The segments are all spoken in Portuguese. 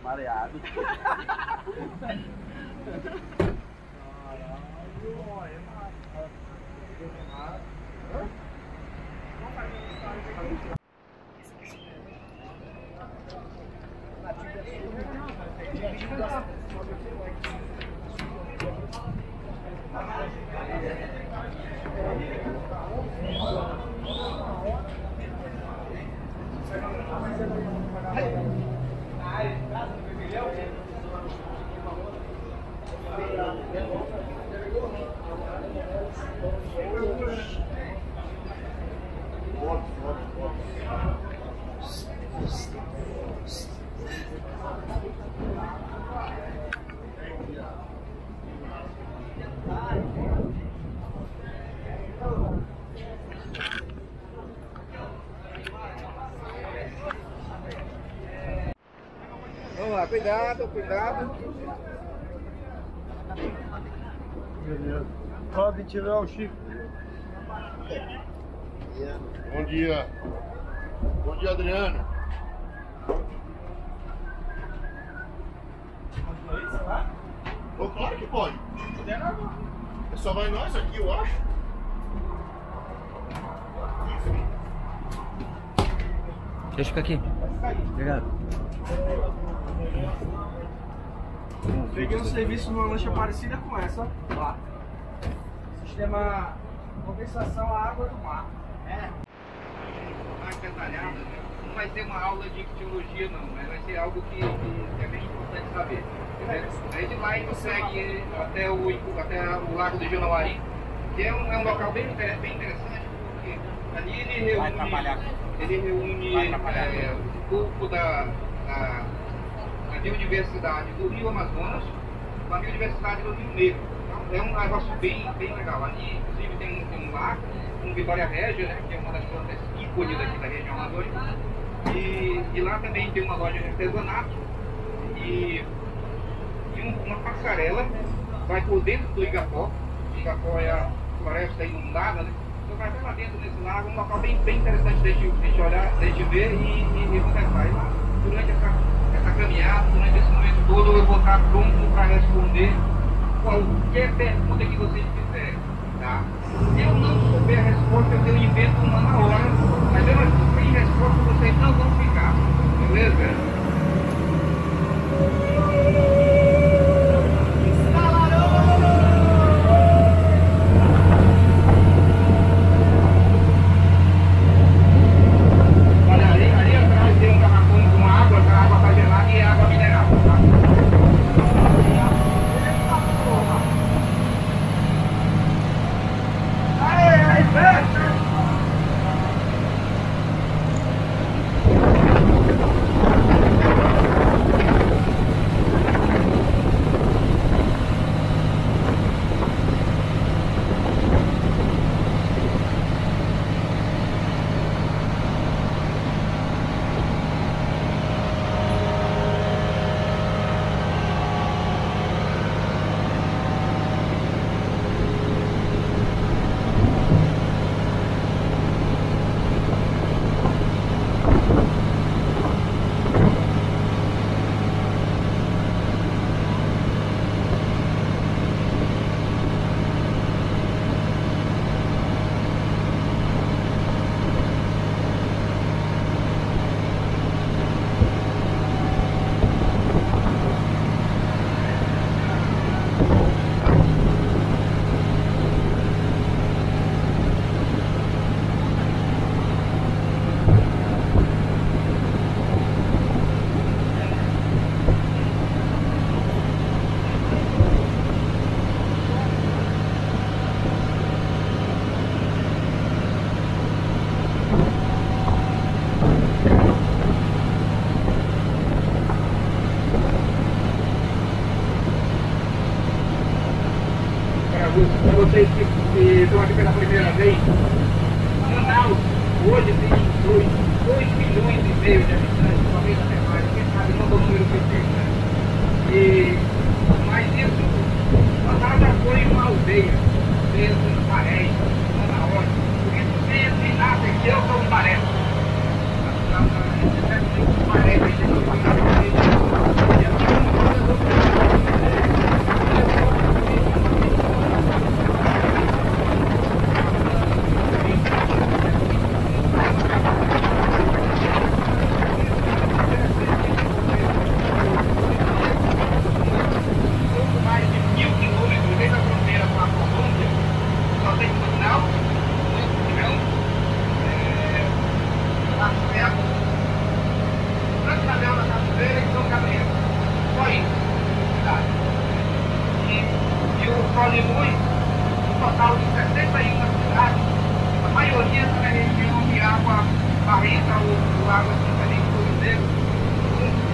Mareado. Vamos lá, cuidado, cuidado. Beleza. Pode tirar o Chico. Bom dia. Bom dia, Adriano. Oh, claro que pode. É só vai nós aqui, eu acho. Deixa eu ficar aqui. Obrigado. Peguei um serviço numa lancha parecida com essa, lá. Sistema compensação à água do mar. É. Mais detalhada, né? Não vai ser uma aula de ictiologia não, mas vai ser algo que é bem importante saber. Aí de lá a gente segue até o Lago do Junauari, que é um local bem interessante, porque ali ele reúne um pouco da biodiversidade do Rio Amazonas com a biodiversidade do Rio Negro. Então, é um negócio bem legal. Ali, inclusive, tem um lago, um Vitória Régia, né, que é uma das plantas ícones aqui da região amazônica. E lá também tem uma loja de artesanato e uma passarela vai por dentro do Igapó. O Igapó é a floresta inundada, né? Então vai lá dentro desse lago, um local bem interessante de a gente olhar, de a gente ver e conversar. E lá, durante essa caminhada, durante esse momento todo, eu vou estar pronto para responder qualquer pergunta que vocês quiserem, tá? Se eu não souber a resposta, eu invento uma na hora, mas eu não sei resposta, vocês não vão ficar, beleza? Vocês que estão aqui pela primeira vez, Manaus hoje tem 2 milhões e meio de habitantes, talvez até mais, quem sabe não é o número perfeito, né? Mas isso, Manaus já foi uma aldeia, mesmo em Marés, Manaus, por isso quem nasce aqui eu sou um Maré. Maré,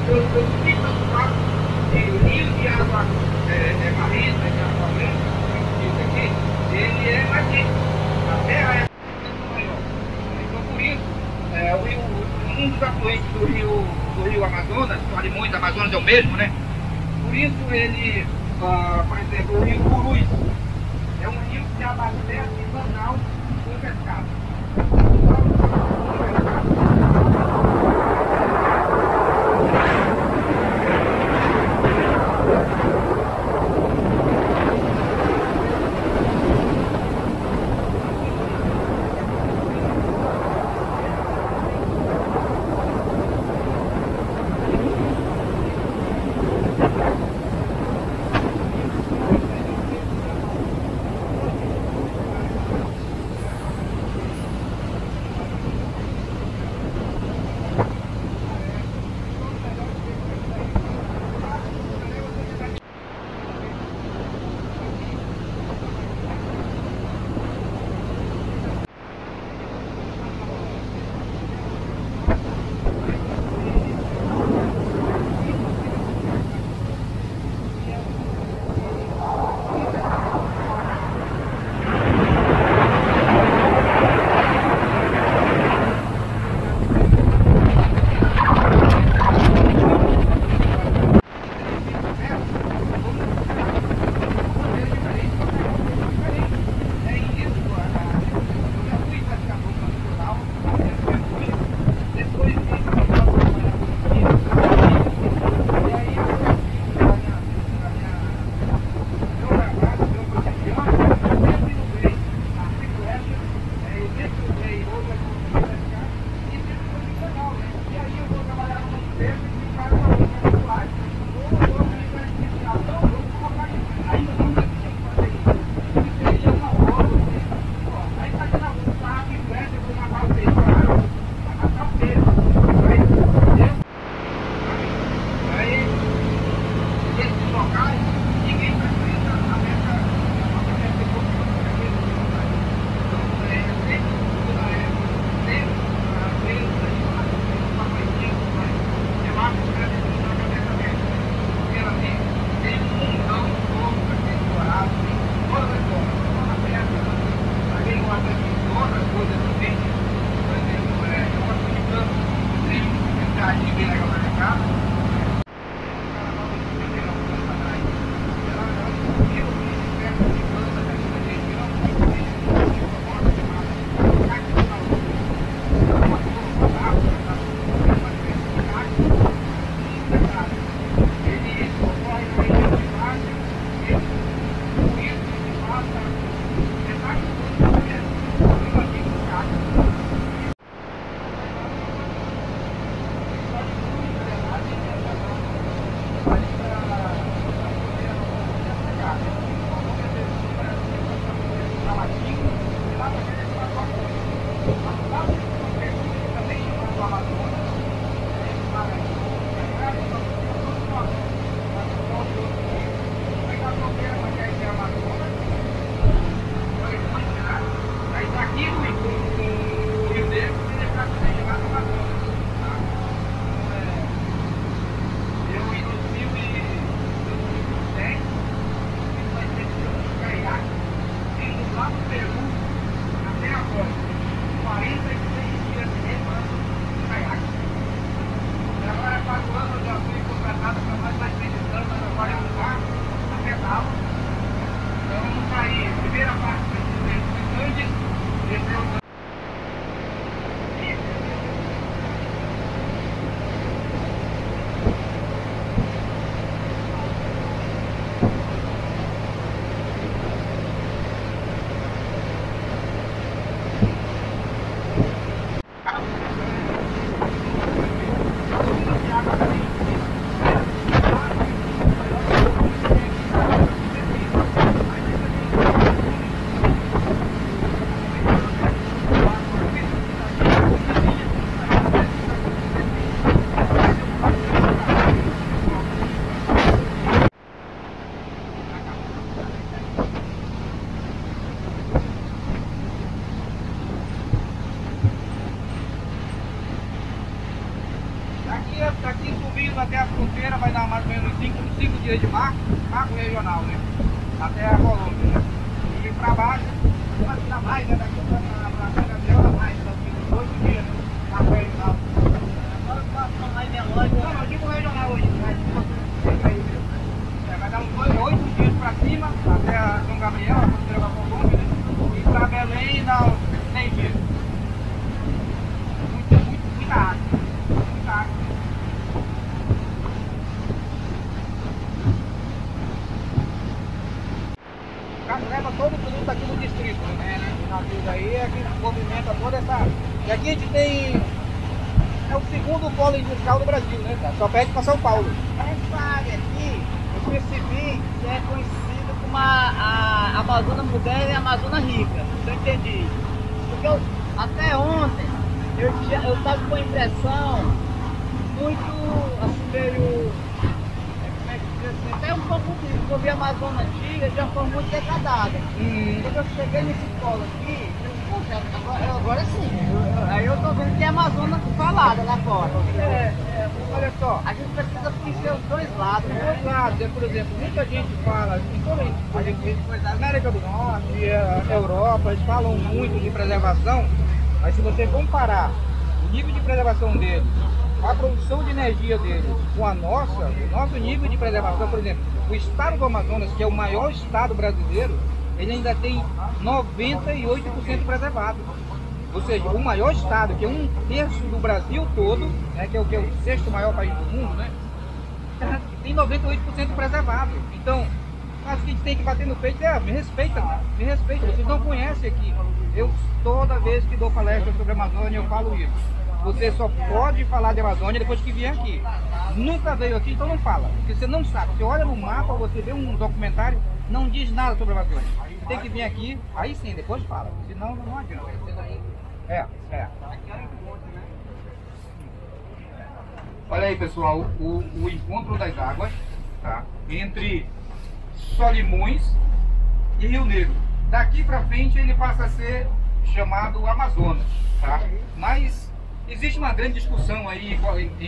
eu cito os fatos de rio de água marrenta, de água branca, isso aqui, ele é mais quente. A terra é maior. Então, por isso, um dos afluentes do rio Amazonas, Solimões, Amazonas é o mesmo, né? Por isso ele, por exemplo, o rio Purus é um rio que abastece Manaus com pescado. Daqui subindo até a fronteira vai dar mais ou menos 5 dias de marco regional, né? Até a Colômbia, né? E pra baixo, dá mais, né? Daqui pra Gabriel dá mais, daqui 8 dias, né? Marco regional. Agora o passo mais melódico. Não, eu digo regional hoje, né? Vai dar uns 8 dias pra cima, até a São Gabriel, a fronteira com a Colômbia, né? E pra Belém dá 6 dias. Muita água. Muita água. O carro leva todo o produto aqui no distrito, né? O navio aí é que movimenta toda essa. E aqui a gente tem. É o segundo polo industrial do Brasil, né? Só pede para São Paulo. Essa área aqui, eu percebi que é conhecida como a Amazônia Moderna e a Amazônia Rica. Eu entendi. Porque até ontem eu estava com a impressão muito assim, meio. Como é que diz assim? Até um pouco de eu vi a Amazônia antiga de uma forma muito degradada. Quando eu cheguei nesse polo aqui, agora sim, aí eu tô vendo que é a Amazônia falada lá fora. Olha só. A gente precisa conhecer os dois lados, Os né? dois lados, por exemplo, muita gente fala, a gente vê da América do Norte, a Europa, eles falam muito de preservação, mas se você comparar o nível de preservação deles, a produção de energia deles com a nossa, o nosso nível de preservação, por exemplo, o estado do Amazonas, que é o maior estado brasileiro, ele ainda tem 98% preservado. Ou seja, o maior estado, que é 1/3 do Brasil todo, né, que é o 6º maior país do mundo, né, tem 98% preservado. Então, acho que a gente tem que bater no peito e me respeita, vocês não conhecem aqui. Eu, toda vez que dou palestra sobre a Amazônia, eu falo isso. Você só pode falar de Amazônia depois que vier aqui. Nunca veio aqui, então não fala, porque você não sabe. Você olha no mapa, você vê um documentário, não diz nada sobre a Amazônia. Tem que vir aqui, aí sim, depois fala, senão não adianta. Olha aí, pessoal, o encontro das águas, tá? Entre Solimões e Rio Negro. Daqui para frente ele passa a ser chamado Amazonas, tá? Mas existe uma grande discussão aí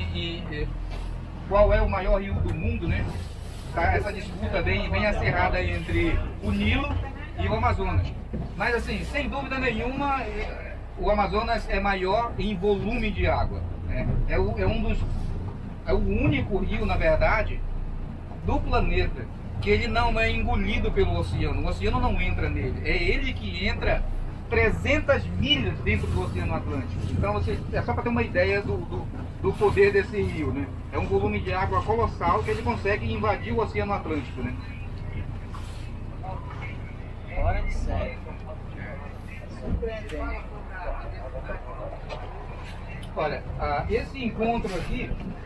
qual é o maior rio do mundo, né? Tá? Essa disputa bem acirrada entre o Nilo e o Amazonas. Mas assim, sem dúvida nenhuma, o Amazonas é maior em volume de água, né? É o único rio, na verdade, do planeta que ele não é engolido pelo oceano. O oceano não entra nele. É ele que entra 300 milhas dentro do Oceano Atlântico. Então, é só para ter uma ideia do poder desse rio, né? É um volume de água colossal que ele consegue invadir o Oceano Atlântico, né? Fora de sério. Surpreendente. Olha, esse encontro aqui,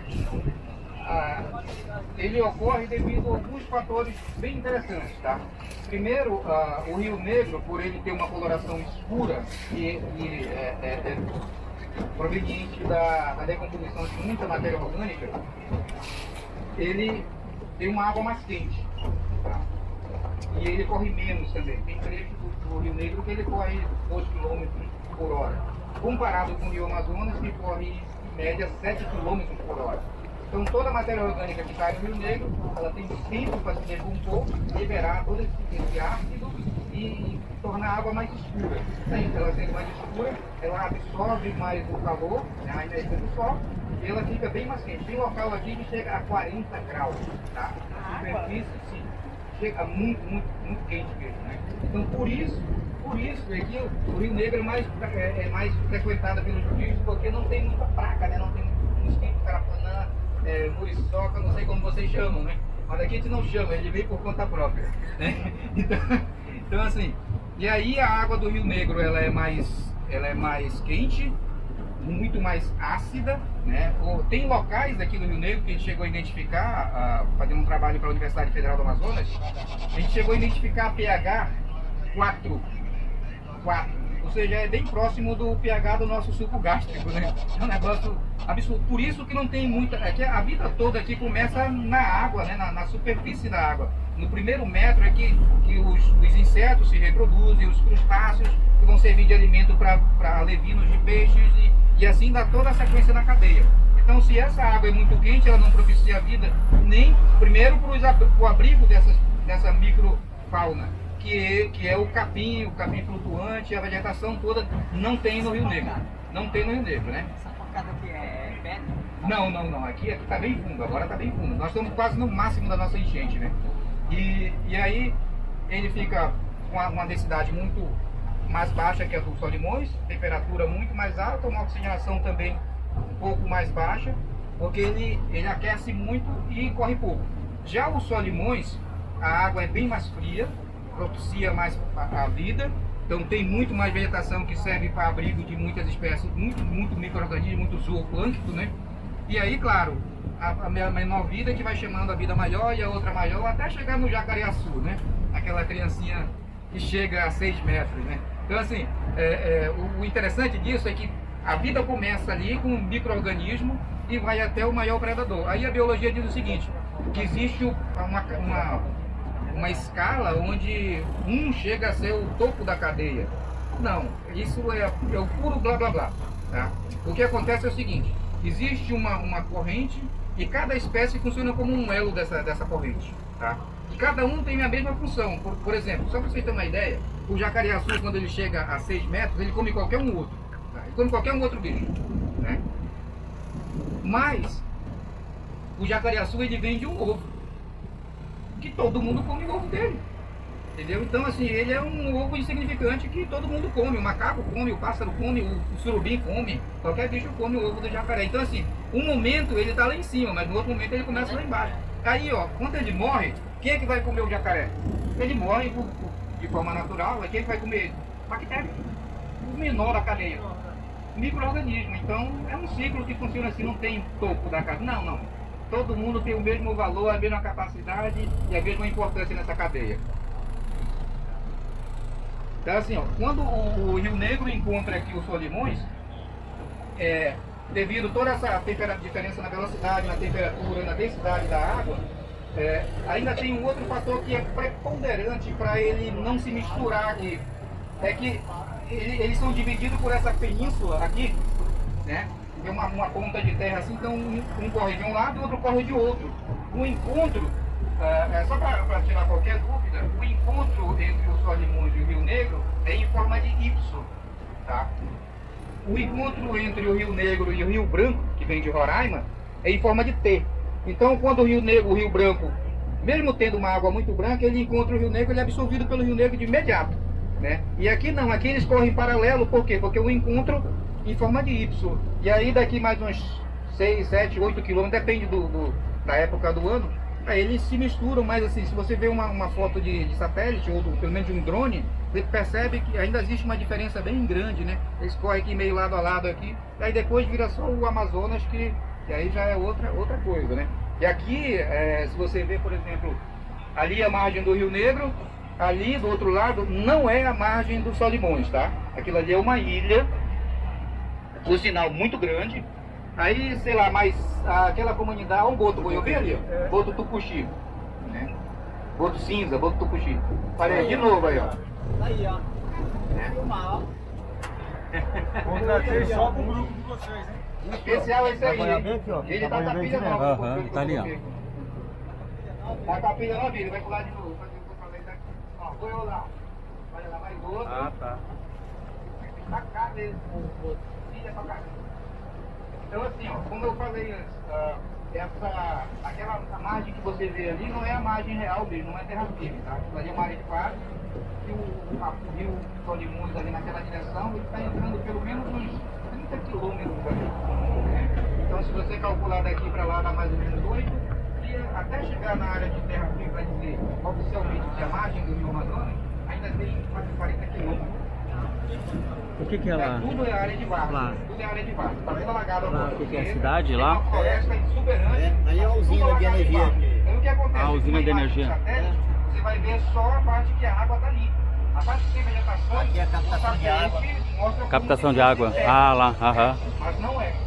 ele ocorre devido a alguns fatores bem interessantes, tá? Primeiro, o Rio Negro, por ele ter uma coloração escura e é proveniente da decomposição de muita matéria orgânica, ele tem uma água mais quente, tá? E ele corre menos também. Tem trecho do Rio Negro que ele corre 2 km por hora. Comparado com o Rio Amazonas, que corre em média 7 km por hora. Então toda a matéria orgânica que cai no Rio Negro, ela tem tempo para se decompor, liberar todo esse ácido e tornar a água mais escura. Ela sendo mais escura, ela absorve mais o calor, né, a energia do sol, e ela fica bem mais quente. Tem local aqui que chega a 40 graus, tá? A superfície, sim, chega muito quente mesmo, né? Então por isso aqui o Rio Negro é mais frequentado pelos turistas, porque não tem muita praga, né? Não tem mosquito, carapanã, muriçoca, não sei como vocês chamam, né? Mas aqui a gente não chama, ele veio por conta própria, né? Então assim, e aí a água do Rio Negro ela é mais quente, muito mais ácida, né? Tem locais aqui no Rio Negro que a gente chegou a identificar, fazendo um trabalho para a Universidade Federal do Amazonas, a gente chegou a identificar pH 4, ou seja, é bem próximo do pH do nosso suco gástrico, né? É um negócio absurdo. Por isso que não tem muita. É que a vida toda aqui começa na água, né? Na superfície da água. No primeiro metro é que os insetos se reproduzem, os crustáceos que vão servir de alimento para alevinos de peixes e assim dá toda a sequência na cadeia. Então, se essa água é muito quente, ela não propicia a vida, nem primeiro para o abrigo dessa microfauna, que é o capim flutuante, a vegetação toda, não tem no Rio Negro. Não tem no Rio Negro, né? Essa facada aqui é pedra? Não. Aqui está bem fundo, agora está bem fundo. Nós estamos quase no máximo da nossa enchente, né? E aí ele fica com uma densidade muito mais baixa que a do Solimões, temperatura muito mais alta, uma oxigenação também um pouco mais baixa, porque ele aquece muito e corre pouco. Já o Solimões, a água é bem mais fria, propicia mais a vida, então tem muito mais vegetação que serve para abrigo de muitas espécies, muito micro-organismos, muito zooplâncton, né? E aí, claro, a menor vida que vai chamando a vida maior e a outra maior, até chegar no Jacareaçu, né? Aquela criancinha que chega a 6 metros, né? Então, assim, o interessante disso é que a vida começa ali com um micro-organismo e vai até o maior predador. Aí a biologia diz o seguinte, que existe uma escala onde um chega a ser o topo da cadeia. Não, isso é o puro blá blá blá, tá? O que acontece é o seguinte, existe uma corrente e cada espécie funciona como um elo dessa corrente, tá? E cada um tem a mesma função. Por exemplo, só para vocês terem uma ideia, o jacareaçu, quando ele chega a 6 metros, ele come qualquer um outro, tá? Ele come qualquer um outro bicho, né? Mas o jacareaçu, ele vem de um ovo, que todo mundo come o ovo dele, entendeu? Então, assim, ele é um ovo insignificante que todo mundo come. O macaco come, o pássaro come, o surubim come, qualquer bicho come o ovo do jacaré. Então, assim, um momento ele está lá em cima, mas no outro momento ele começa lá embaixo. Aí, ó, quando ele morre, quem é que vai comer o jacaré? Ele morre de forma natural, é quem vai comer? Bactéria, o menor da cadeia, micro-organismo. Então, é um ciclo que funciona assim, não tem topo da cadeia. Não. Todo mundo tem o mesmo valor, a mesma capacidade e a mesma importância nessa cadeia. Então, assim, ó, quando o Rio Negro encontra aqui os Solimões, devido a toda essa diferença na velocidade, na temperatura, na densidade da água, ainda tem um outro fator que é preponderante para ele não se misturar aqui. É que eles são divididos por essa península aqui, né? Tem uma ponta de terra assim, então um corre de um lado e o outro corre de outro. O encontro, só para tirar qualquer dúvida, o encontro entre os Solimões e o Rio Negro é em forma de Y, tá? O encontro entre o Rio Negro e o Rio Branco, que vem de Roraima, é em forma de T. Então, quando o Rio Negro, o Rio Branco, mesmo tendo uma água muito branca, ele encontra o Rio Negro, ele é absorvido pelo Rio Negro de imediato, né? E aqui não, aqui eles correm paralelo, por quê? Porque o encontro em forma de Y. E aí daqui mais uns 6, 7, 8 quilômetros, depende da época do ano, aí eles se misturam, mas assim, se você vê uma foto de satélite, ou pelo menos de um drone, você percebe que ainda existe uma diferença bem grande, né? Eles correm aqui meio lado a lado aqui, aí depois vira só o Amazonas, que aí já é outra coisa, né? E aqui, se você vê, por exemplo, ali a margem do Rio Negro, ali do outro lado, não é a margem dos Solimões, tá? Aquilo ali é uma ilha, por sinal muito grande. Aí, sei lá, mas aquela comunidade, um boto, eu vi ali, ó, boto tucuxi, né? Boto cinza, boto tucuxi. Parei de novo aí, ó. Aí, ó. Filmar, ó. Contratei só pro grupo de vocês, hein? O especial é esse aí. Ele tá com a pilha nova. Aham, tá ali, ó. Tá com a pilha nova, ele vai pular de novo. Ó, foi eu lá. Vai lá mais outro. Ah, tá. Tá cá mesmo, pilha pra cá. Então, assim, ó, como eu falei antes, a margem que você vê ali não é a margem real mesmo, não é terra firme, tá? Aquilo ali é margem de quadro, e o rio Solimões ali naquela direção, ele está entrando pelo menos uns 30 quilômetros ali, né? Então, se você calcular daqui para lá, dá mais ou menos 8, e até chegar na área de terra firme, para dizer oficialmente que a margem do rio Amazonas ainda tem quase 40 quilômetros. O que é lá? Tudo é área de barro. Lá. Tudo é área de barro. Tá toda alagada. Lá, o que é a cidade lá? Uma floresta exuberante. Aí é a usina de energia. Aí o que acontece? A usina de energia. Satélite, você vai ver só a parte que a água tá ali. A parte que tem vegetação, aqui é a captação de água. Mostra Captação de água. Ah, lá, aham. Mas não é.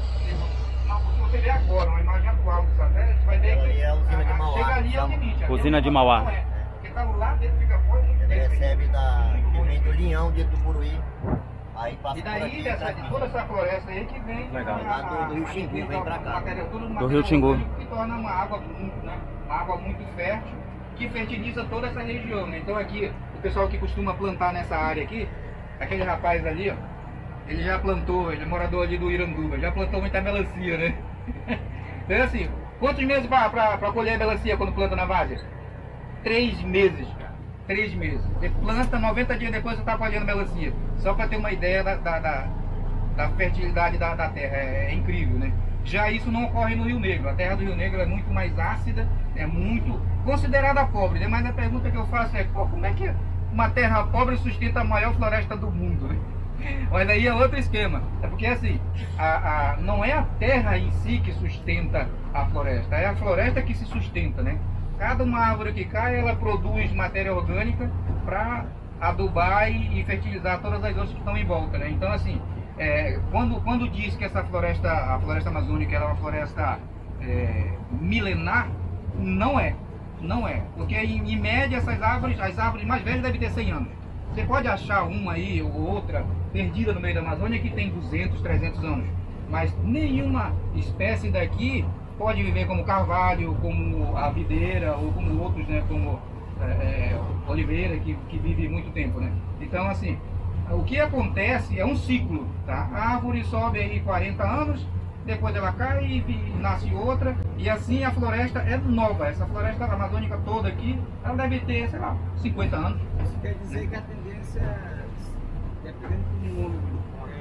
Se você ver agora uma imagem atual do satélite, você vai ver Ali que é a usina de Mauá. chega ali é o limite. Ali Usina é de Mauá. não é. Porque tá lá dentro, fica fora muito Ele tempo. recebe que vem do Linhão, de Tucuruí, Aí passa E por daí, aqui, de toda essa floresta aí que vem Legal. Do Rio Xingu, vem pra cá. Do Rio Xingu. Que torna uma água muito, né? Uma água muito fértil, que fertiliza toda essa região, né? Então aqui, o pessoal que costuma plantar nessa área aqui, aquele rapaz ali, ó, ele já plantou, ele é morador ali do Iranduba, já plantou muita melancia, né? Então assim, quantos meses pra colher a melancia quando planta na várzea? 3 meses, cara. 3 meses. Você planta, 90 dias depois você tá colhendo melancia. Só para ter uma ideia da fertilidade da terra. É incrível, né? Já isso não ocorre no Rio Negro. A terra do Rio Negro é muito mais ácida, é muito considerada pobre, né? Mas a pergunta que eu faço é, como é que uma terra pobre sustenta a maior floresta do mundo, né? Mas aí é outro esquema. É porque assim, não é a terra em si que sustenta a floresta, é a floresta que se sustenta, né? Cada uma árvore que cai, ela produz matéria orgânica para adubar e fertilizar todas as outras que estão em volta, né? Então assim, quando diz que essa floresta, a floresta amazônica, ela é uma floresta milenar, não é. Não é. Porque em média as árvores mais velhas devem ter 100 anos. Você pode achar uma aí ou outra perdida no meio da Amazônia que tem 200, 300 anos. Mas nenhuma espécie daqui pode viver como carvalho, como a videira ou como outros, né, como oliveira, que vive muito tempo, né? Então, assim, o que acontece é um ciclo, tá? A árvore sobe aí 40 anos, depois ela cai e nasce outra, e assim a floresta é nova. Essa floresta amazônica toda aqui, ela deve ter, sei lá, 50 anos. Isso quer dizer que a tendência, dependendo do homem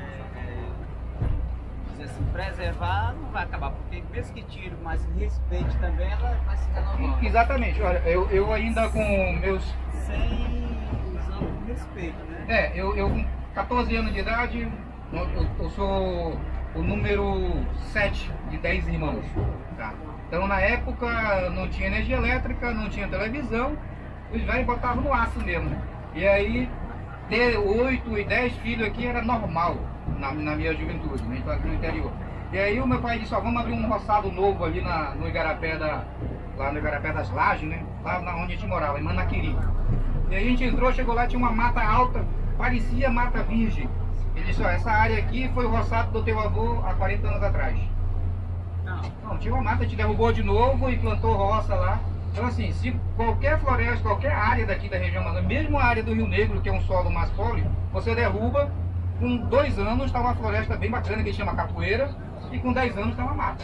assim, preservar, não vai acabar, porque mesmo que tire, mas respeite também, ela vai se renovando. Exatamente. Olha, eu ainda com meus... Sem usando o respeito, né? Eu com 14 anos de idade, eu sou o número 7 de 10 irmãos, tá? Então na época não tinha energia elétrica, não tinha televisão, os velhos botavam no aço mesmo, né? E aí ter 8 e 10 filhos aqui era normal na minha juventude, né? Então aqui no interior. E aí o meu pai disse, ó, vamos abrir um roçado novo ali no Igarapé lá no Igarapé das Lajes, né? Lá onde a gente morava, em Manaquiri. E aí a gente entrou, chegou lá, tinha uma mata alta, parecia mata virgem. Ele disse, ó, essa área aqui foi o roçado do teu avô há 40 anos atrás. Não, tinha uma mata, a gente derrubou de novo e plantou roça lá. Então assim, se qualquer floresta, qualquer área daqui da região amazônica, mesmo a área do Rio Negro, que é um solo mais pobre, você derruba, com 2 anos está uma floresta bem bacana que chama capoeira, e com 10 anos está uma mata.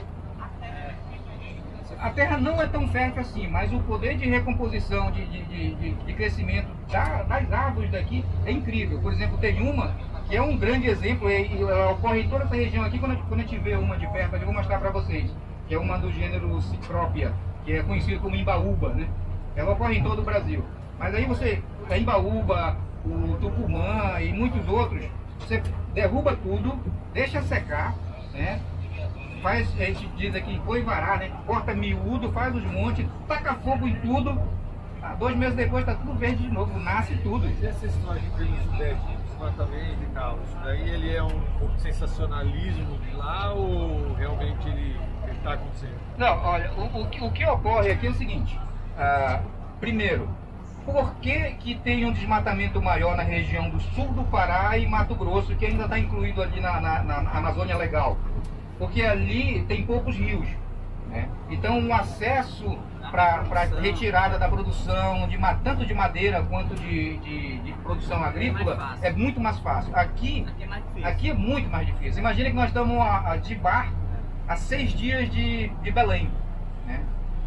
A terra não é tão fértil assim, mas o poder de recomposição, de crescimento das árvores daqui é incrível. Por exemplo, tem uma que é um grande exemplo, e ocorre em toda essa região aqui. Quando a gente vê uma de perto, eu vou mostrar para vocês, que é uma do gênero Cicrópia, que é conhecido como Imbaúba, né? Ela ocorre em todo o Brasil. Mas aí a Imbaúba, o Tucumã e muitos outros, você derruba tudo, deixa secar, né? A gente diz aqui coivará, né? Corta miúdo, faz os montes, taca fogo em tudo. 2 meses depois está tudo verde de novo, nasce tudo. E essa história de prêmio Sudeste, desmatamento e tal, isso daí ele é um pouco de sensacionalismo de lá ou realmente ele está acontecendo? Não, olha, o que ocorre aqui é o seguinte. Primeiro, por que tem um desmatamento maior na região do sul do Pará e Mato Grosso, que ainda está incluído ali na Amazônia Legal? Porque ali tem poucos rios, né? Então o acesso para retirada da produção, tanto de madeira quanto de produção agrícola, é muito mais fácil. Aqui é muito mais difícil. Imagina que nós estamos de barco a 6 dias de Belém, né?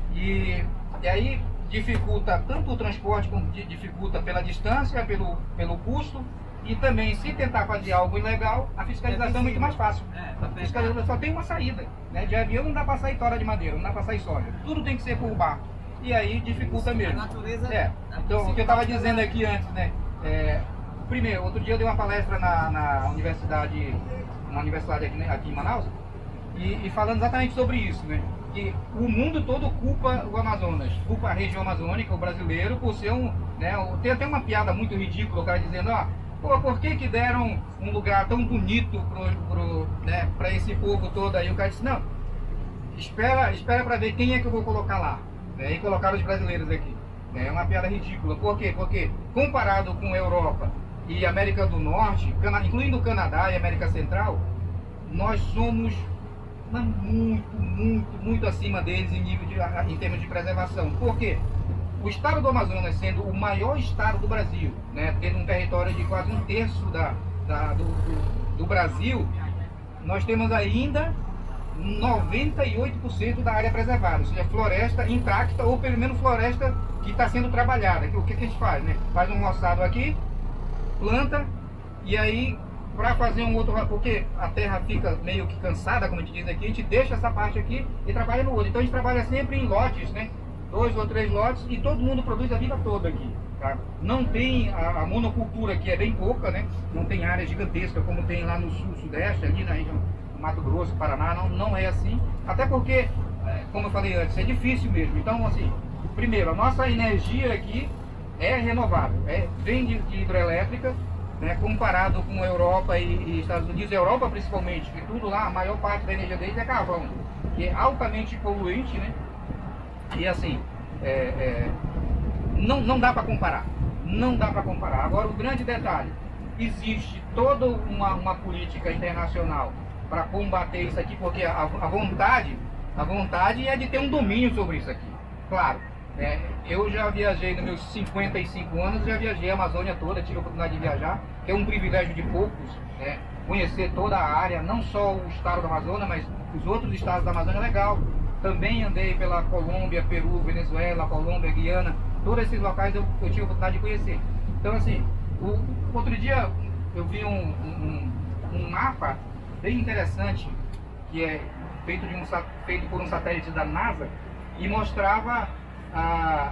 E aí dificulta tanto o transporte, como dificulta pela distância, pelo custo. E também, se tentar fazer algo ilegal, a fiscalização é muito mais fácil. A fiscalização só tem uma saída, né? De avião não dá para sair tora de madeira, não dá para sair soja. Tudo tem que ser por barco. E aí dificulta mesmo. Então, o que eu estava dizendo aqui antes, né? Primeiro, outro dia eu dei uma palestra na universidade aqui em Manaus, e falando exatamente sobre isso, né? Que o mundo todo culpa o Amazonas, culpa a região amazônica, o brasileiro, por ser tem até uma piada muito ridícula, o cara dizendo, por que deram um lugar tão bonito para esse povo todo aí? O cara disse, não, espera para ver quem é que eu vou colocar lá, né? E colocaram os brasileiros aqui. É uma piada ridícula. Por quê? Porque comparado com a Europa e América do Norte, incluindo o Canadá e América Central, nós somos muito acima deles em termos de preservação. Por quê? O estado do Amazonas, sendo o maior estado do Brasil, né, tendo um território de quase 1/3 do Brasil, nós temos ainda 98% da área preservada, ou seja, floresta intacta ou pelo menos floresta que está sendo trabalhada. O que a gente faz? Né? Faz um roçado aqui, planta, e aí para fazer um outro, porque a terra fica meio que cansada, como a gente diz aqui, a gente deixa essa parte aqui e trabalha no outro. Então a gente trabalha sempre em lotes, né? 2 ou 3 lotes, e todo mundo produz a vida toda aqui. Tá? Não tem a monocultura, que é bem pouca, né? Não tem área gigantesca como tem lá no sul, sudeste, ali na região do Mato Grosso, Paraná, não é assim. Até porque, como eu falei antes, é difícil mesmo. Então, assim, primeiro, a nossa energia aqui é renovável, vem de hidrelétrica, né? Comparado com a Europa e Estados Unidos, a Europa principalmente, que tudo lá, a maior parte da energia deles é carvão, que é altamente poluente, né? E assim, não dá para comparar, não dá para comparar. Agora, o grande detalhe, existe toda uma política internacional para combater isso aqui, porque a vontade é de ter um domínio sobre isso aqui. Claro, eu já viajei nos meus 55 anos, já viajei a Amazônia toda, tive a oportunidade de viajar, que é um privilégio de poucos, né? Conhecer toda a área, não só o estado do Amazonas, mas os outros estados da Amazônia é legal. Também andei pela Colômbia, Peru, Venezuela, Colômbia, Guiana, todos esses locais eu tive a oportunidade de conhecer. Então, assim, outro dia eu vi um mapa bem interessante, que é feito por um satélite da NASA, e mostrava a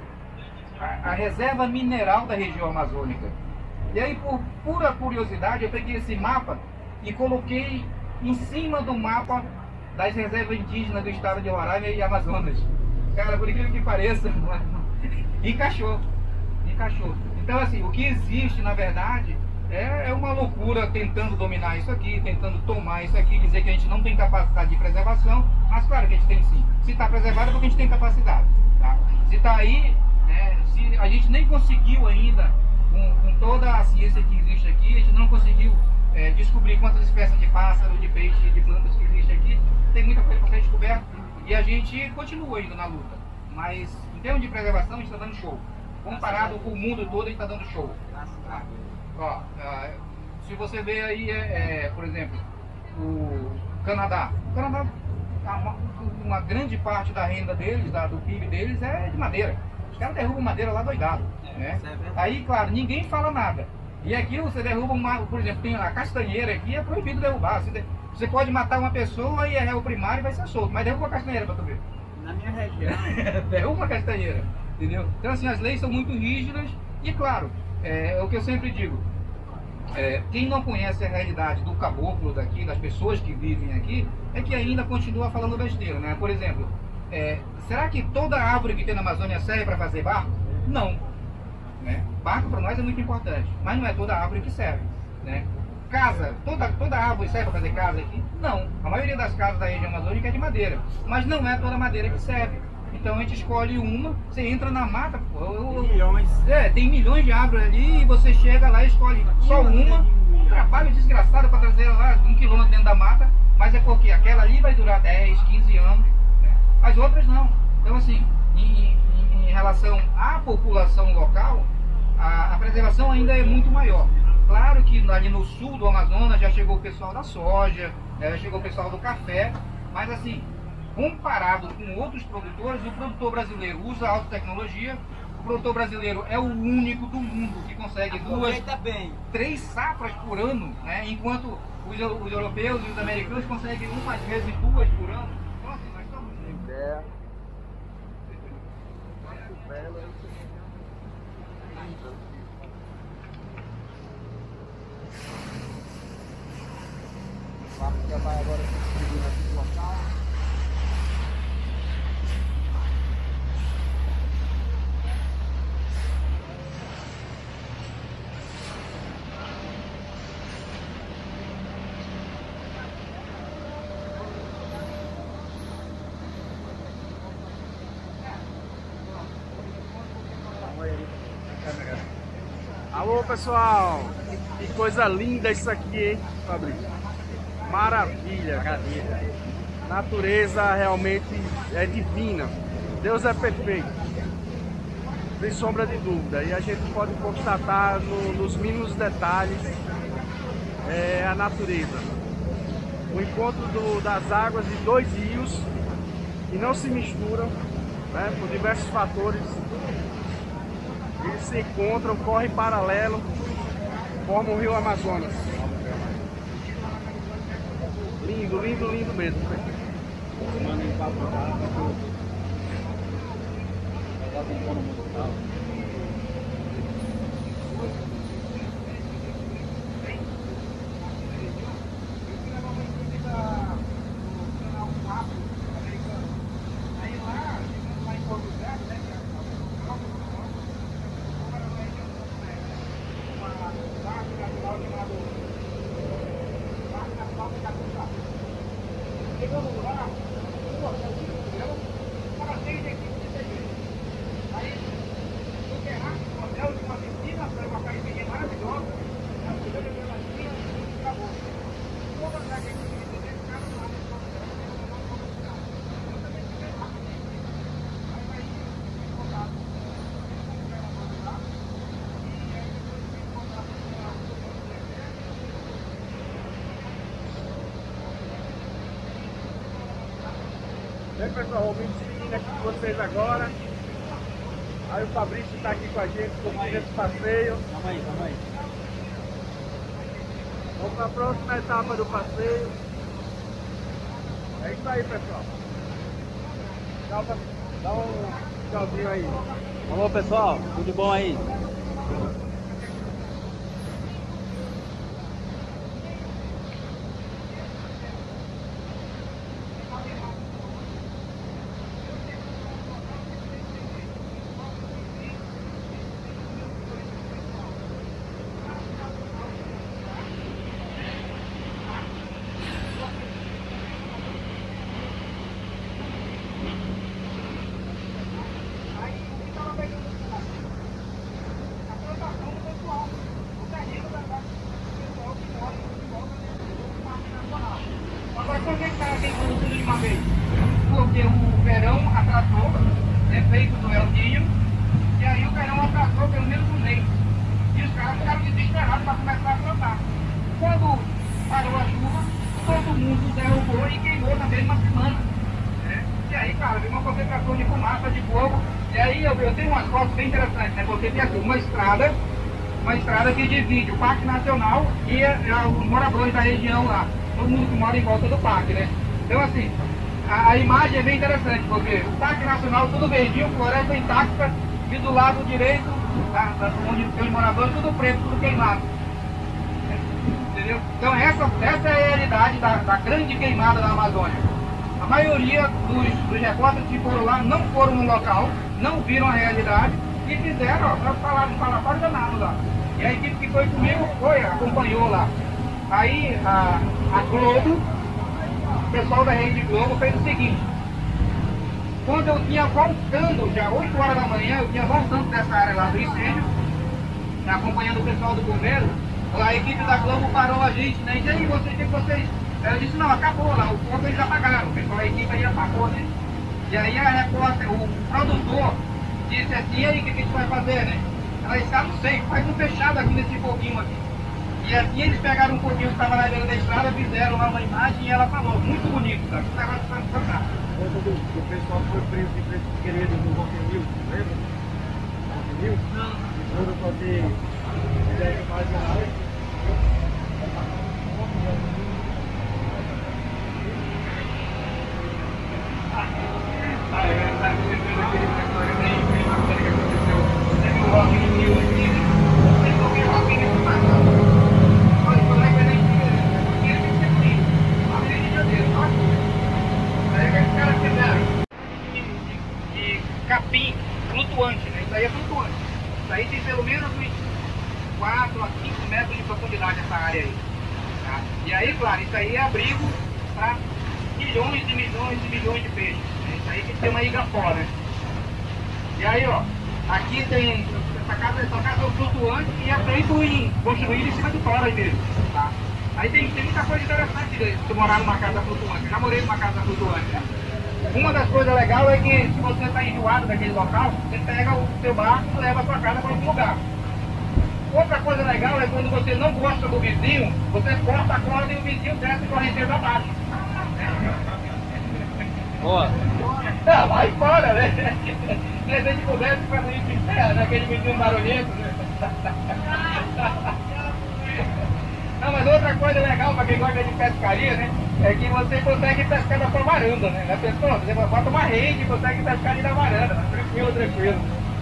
reserva mineral da região amazônica. E aí, por pura curiosidade, eu peguei esse mapa e coloquei em cima do mapa das reservas indígenas do estado de Roraima e Amazonas. Cara, por incrível que pareça, encaixou. Então, assim, o que existe, na verdade, é uma loucura tentando dominar isso aqui, tentando tomar isso aqui, dizer que a gente não tem capacidade de preservação, mas claro que a gente tem sim. Se está preservado é porque a gente tem capacidade. Tá? Se está aí, se a gente nem conseguiu ainda, com toda a ciência que existe aqui, a gente não conseguiu descobrir quantas espécies de pássaro, de peixe, de plantas que existe aqui. Tem muita coisa para ser descoberta e a gente continua indo na luta. Mas em termos de preservação, a gente está dando show. Comparado com o mundo todo, a gente está dando show. Tá? Ó, se você vê aí, por exemplo, o Canadá. O Canadá, uma grande parte da renda deles, do PIB deles, é de madeira. Os caras derrubam madeira lá doidado. Né? Aí, claro, ninguém fala nada. E aqui você derruba por exemplo, tem a castanheira aqui, é proibido derrubar. Você pode matar uma pessoa e é réu primário e vai ser solto, mas derruba a castanheira pra tu ver. Na minha região. Derruba a castanheira, entendeu? Então, assim, as leis são muito rígidas e, claro, é o que eu sempre digo. Quem não conhece a realidade do caboclo daqui, das pessoas que vivem aqui, é que ainda continua falando besteira, né? Por exemplo, será que toda árvore que tem na Amazônia serve para fazer barco? Não. Né? Barco para nós é muito importante, mas não é toda árvore que serve. Né? Casa, toda árvore serve para fazer casa aqui? Não. A maioria das casas da região amazônica é de madeira, mas não é toda madeira que serve. Então a gente escolhe uma, você entra na mata, tem milhões de árvores ali e você chega lá e escolhe só uma, um trabalho desgraçado para trazer lá 1 quilômetro dentro da mata, mas é porque aquela ali vai durar 10, 15 anos, né? As outras não. Então, assim, em relação à população local, a preservação ainda é muito maior. Claro que ali no sul do Amazonas já chegou o pessoal da soja, já chegou o pessoal do café, mas assim, comparado com outros produtores, o produtor brasileiro usa alta tecnologia. O produtor brasileiro é o único do mundo que consegue 2, 3 safras por ano, né? Enquanto os europeus e os americanos conseguem umas vezes 2 por ano. Então, assim, nós estamos já vai agora subir aqui do local. Ô pessoal, que coisa linda isso aqui, hein, Fabrício? Maravilha. Maravilha. Natureza realmente é divina. Deus é perfeito, sem sombra de dúvida. E a gente pode constatar nos mínimos detalhes a natureza. O encontro das águas de dois rios que não se misturam, né, por diversos fatores. Eles se encontram, correm paralelo, formam o rio Amazonas. Lindo, lindo, lindo mesmo. Bem, pessoal, vou me despedir aqui com vocês agora. Aí o Fabrício está aqui com a gente, curtindo esse passeio. Vamos aí. Vamos para a próxima etapa do passeio. É isso aí, pessoal. Tchau, dá um tchauzinho aí. Alô, pessoal, tudo bom aí? Agora, por que está tentando tudo de uma vez? Porque o verão atrasou, feito do El Niño, e aí o verão atrasou pelo menos um mês. E os caras ficaram desesperados para começar a plantar. Quando parou a chuva, todo mundo derrubou e queimou na mesma semana. E aí, cara, veio uma concentração de fumaça, de fogo. E aí eu tenho umas fotos bem interessantes, né? Porque tem aqui uma estrada que divide o Parque Nacional e os moradores da região lá. Todo mundo que mora em volta do parque, né? Então assim, a imagem é bem interessante, porque o Parque Nacional tudo verdinho, floresta intacta, e do lado direito, onde tem os moradores, tudo preto, tudo queimado. Entendeu? Então essa é a realidade da grande queimada da Amazônia. A maioria dos repórteres que foram lá não foram no local, não viram a realidade e fizeram, ó, falaram danado lá. E a equipe que foi comigo acompanhou lá. Aí a Globo, o pessoal da Rede Globo fez o seguinte: quando eu tinha voltando, já 8 horas da manhã, eu tinha voltando dessa área lá do incêndio, acompanhando o pessoal do bombeiro, a equipe da Globo parou a gente, né? E aí, o que vocês... Eu disse, não, acabou lá, o fogo eles apagaram, o pessoal da equipe aí apagou, né? E aí a repórter, o produtor, disse assim, e aí, o que a gente vai fazer, né? Ela disse, não sei, faz um fechado aqui nesse foguinho aqui. E assim eles pegaram um pouquinho que estava na beira da estrada, fizeram lá uma imagem e ela falou, muito bonito, tá? Esse negócio está fantástico. O pessoal foi preso de preço querido no Roquemil, lembra? Roquemil? Não. E foram fazer imagem lá. Capim flutuante, né? Isso aí é flutuante. Isso aí tem pelo menos uns 4 a 5 metros de profundidade essa área aí. Tá? E aí, claro, isso aí é abrigo para milhões e milhões e milhões de peixes. Né? Isso aí que tem uma igapó, né? E aí, ó, aqui tem essa casa é flutuante e é feito construído em cima do toro mesmo, tá? Aí tem muita coisa interessante de você morar numa casa flutuante. Eu já morei numa casa flutuante, né? Uma das coisas legais é que se você está enjoado daquele local, você pega o seu barco e leva a sua casa para outro lugar. Outra coisa legal é quando você não gosta do vizinho, você corta a corda e o vizinho desce correnteza abaixo. Boa. Ah, vai fora, né? Se a gente pudesse fazer isso em terra, né? Aquele vizinho barulhento, né? Não, mas outra coisa legal para quem gosta de pescaria, né? É que você consegue pescar da sua varanda, né? Pessoa, você bota uma rede e consegue pescar ali da varanda, né? Tranquilo, tranquilo.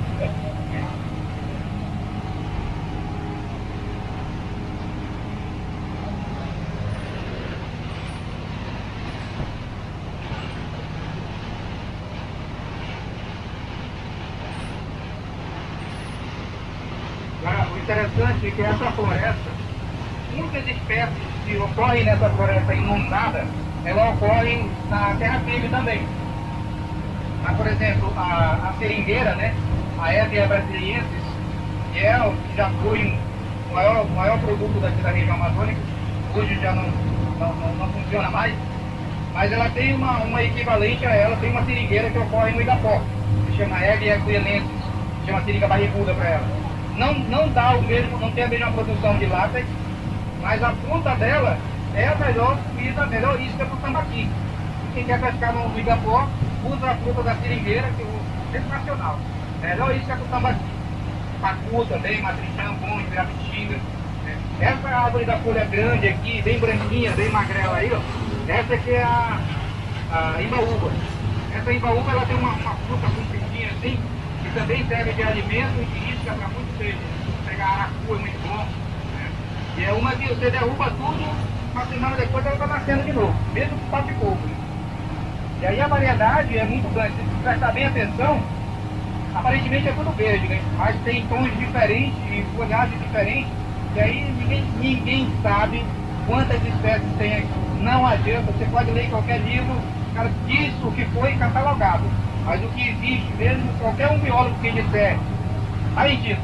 Agora, o interessante é que essa floresta, muitas espécies que ocorrem nessa floresta inundada, elas ocorrem na terra firme também. Mas, por exemplo, a seringueira, né? A Hevea brasiliensis, que já foi o maior produto daqui da região amazônica, hoje já não funciona mais, mas ela tem uma equivalente a ela, tem uma seringueira que ocorre no Igapó, que se chama Hevea equianensis, chama seringa barriguda para ela. Não dá o mesmo, não tem a mesma produção de látex, mas a fruta dela é a melhor comida, a melhor isca para o tambaqui. Quem quer pescar no Igapó, usa a fruta da seringueira, que é sensacional. Melhor isca para o tambaqui. Pacu também, matrichão, bom, ibirapitinga. Essa árvore da folha grande aqui, bem branquinha, bem magrela aí, ó. Essa aqui é a imbaúba. Essa imbaúba ela tem uma fruta compridinha assim, que também serve de alimento e de isca para muitos peixes. Pegar aracu é muito bom. E é uma que você derruba tudo, uma semana depois ela está nascendo de novo, mesmo com papo e pouco. Né? E aí a variedade é muito grande. Se prestar bem atenção, aparentemente é tudo verde, né? Mas tem tons diferentes e folhagens diferentes, e aí ninguém sabe quantas espécies tem aqui. Não adianta, você pode ler em qualquer livro, cara, isso que foi catalogado. Mas o que existe mesmo, qualquer um biólogo que disser, aí disso.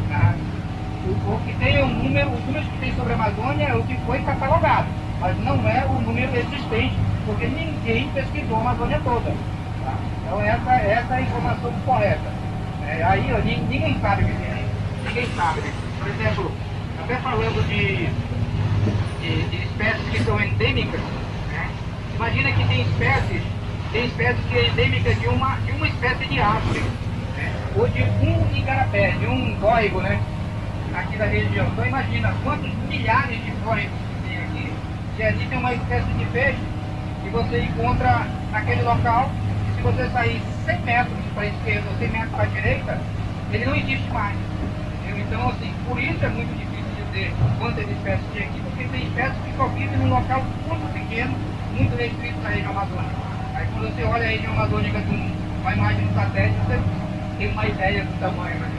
O que tem os números que tem sobre a Amazônia é o que foi catalogado, mas não é o número existente, porque ninguém pesquisou a Amazônia toda. Tá? Então essa é a informação correta. Aí ó, ninguém sabe o que tem aí. Ninguém sabe. Né? Por exemplo, até falando de espécies que são endêmicas, né? Imagina que tem espécies que é endêmica de uma espécie de árvore, né? Ou de um igarapé, de um córrego, né? Aqui da região. Então imagina quantos milhares de córregos tem aqui. Se ali tem uma espécie de peixe que você encontra naquele local, e se você sair 100 metros para a esquerda ou 100 metros para a direita, ele não existe mais. Entendeu? Então assim, por isso é muito difícil dizer quantas espécies tem aqui, porque tem espécies que só vivem num local muito pequeno, muito restrito na região amazônica. Aí quando você olha a região amazônica com uma imagem do satélite, você tem uma ideia do tamanho, né?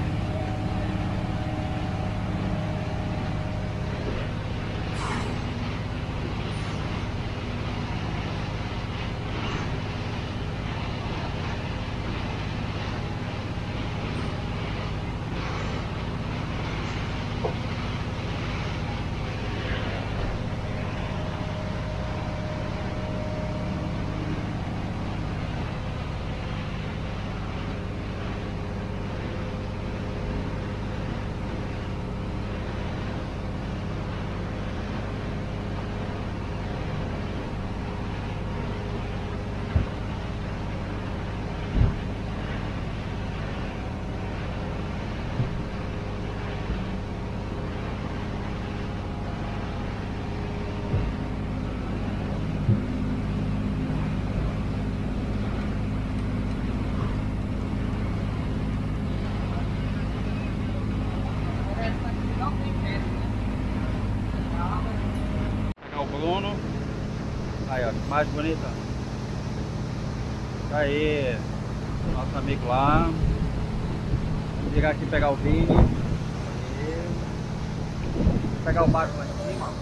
Bruno. Aí, ó, mais bonita. Tá aí, nosso amigo lá. Vou chegar aqui pegar o Vini. Aí. Pegar o barco lá em cima.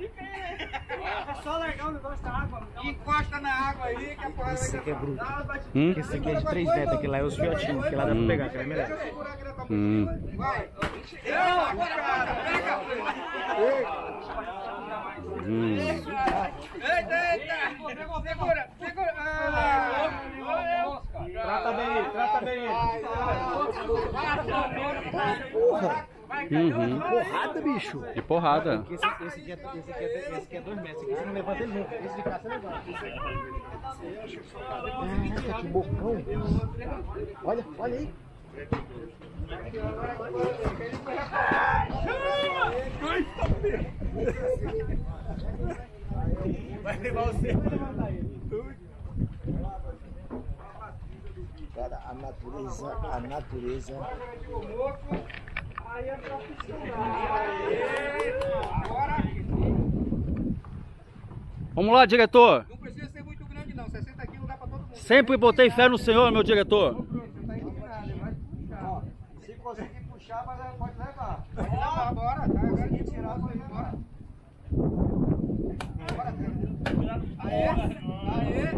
É só legal o negócio da água. Encosta na água aí que a porra Esse aqui é bruto. vai. Esse aqui é de 3 metros, aquele lá é os fiotinhos, que lá dá pra pegar, que é melhor. Vai. Eita! Segura! Trata bem ele, trata bem ele. Porrada, bicho. De porrada. Esse aqui é 2 metros. Esse aqui você não levanta ele nunca. Esse de cá você levanta. Caraca, que bocão. Olha aí. Vai levar você. Cara, a natureza. Aí é profissional. Agora. Vamos lá, diretor. Não precisa ser muito grande não, 60 quilos dá pra todo mundo. Sempre botei fé no senhor, meu diretor. Se conseguir puxar, mas pode levar. Pode levar, bora. Tá, agora de tirar, pode levar. Bora, Aê.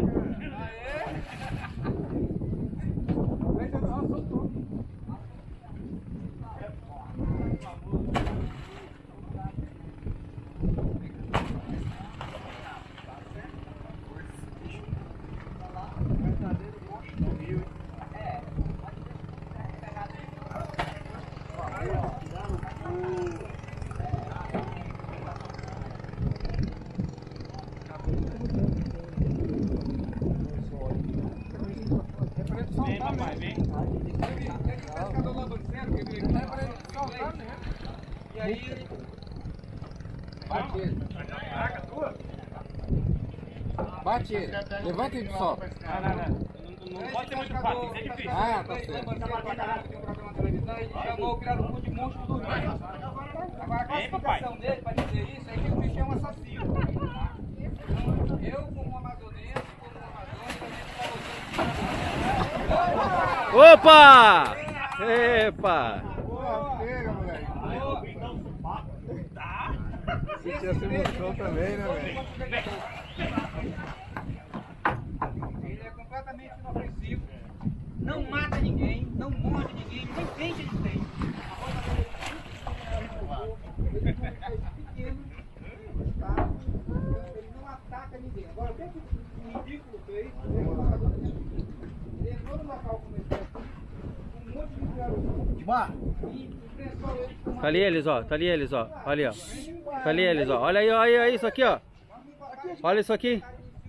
E aí, bate ele, levanta ele só. Não pode ser muito fácil, é difícil. Ah, tá certo. Chamou o criador de monstro do Rio. Agora a classificação dele, para dizer isso, é que o bicho é um assassino. Eu, como amazonense, Opa! Epa! Sentia essa emoção também, né, velho? Ele é completamente inofensivo, não mata ninguém, não morde ninguém, nem prende ninguém. Ele não ataca ninguém. Agora, o que o ridículo fez? Ele entrou no local como esse aqui, um monte de garoto. E prensou ele com uma... Tá ali eles, ó. Tá ali eles, ó. Olha aí, ó. Tá ali eles, ó. Olha aí, olha isso aqui, ó. Olha isso aqui.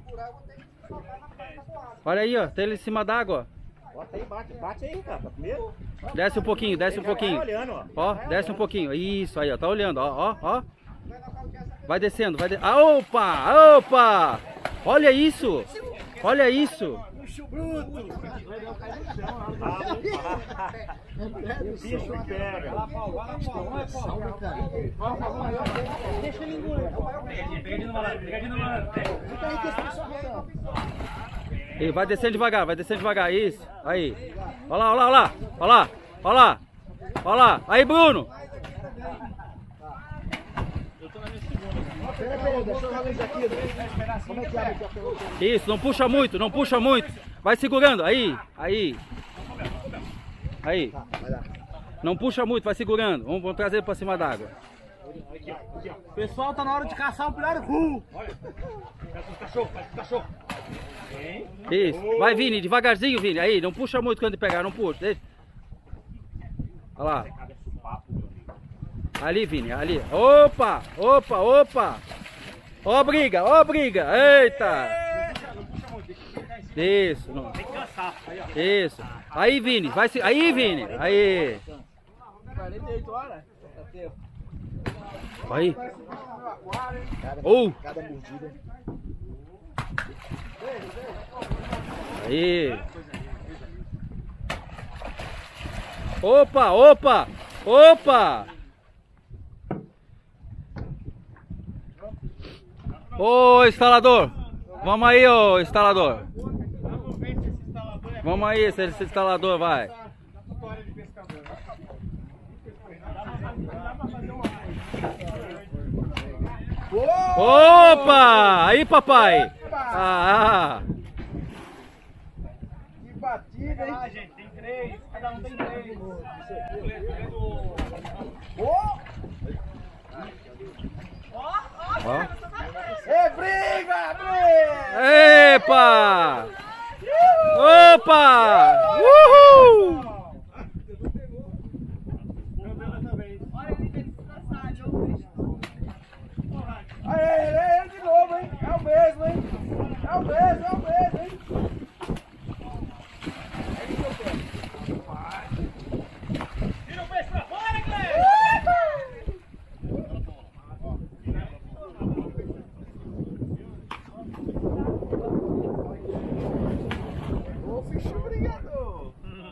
Olha aí, ó. Tem ele em cima d'água. Bota aí, bate aí, cara. Primeiro. Desce um pouquinho, desce um pouquinho. Ó, desce um pouquinho. Isso aí, ó. Tá olhando, ó. Vai descendo, vai descendo. Ah, opa! Olha isso! Olha isso! Bicho bruto! Bicho pega! Deixa ele engolir. E vai descendo devagar, isso. Aí. Olha lá. Aí, Bruno. Peraí, deixa eu ver isso aqui. Como é que abre aqui? Isso, não puxa muito. Vai segurando, aí. Não puxa muito, vai segurando. Vamos trazer ele pra cima d'água. Pessoal, tá na hora de caçar o pirarucu. Cachorro. Isso, vai, Vini, devagarzinho, Vini. Aí, não puxa muito quando pegar, não puxa. Deixa. Olha lá. Ali, Vini, ali. Opa! Ó briga! Eita! Isso. Não. Isso. Aí, Vini, vai se... Aí, Vini. Aí. 48 horas? Aí. Cada mordida. Aí. Opa! Ô, instalador! Vamos aí, ô, instalador! Vamos aí, se esse instalador vai! Uou! Opa! Aí, papai! Ah! Que batida, hein? Ah, gente, tem 3, cada um tem 3. Ó. É briga, briga! Epa! Opa! Uhul! Aê, ele de novo, hein? É o mesmo, hein? É o mesmo, hein? Tira o peixe pra fora, Cleber! Ô, bicho brigador!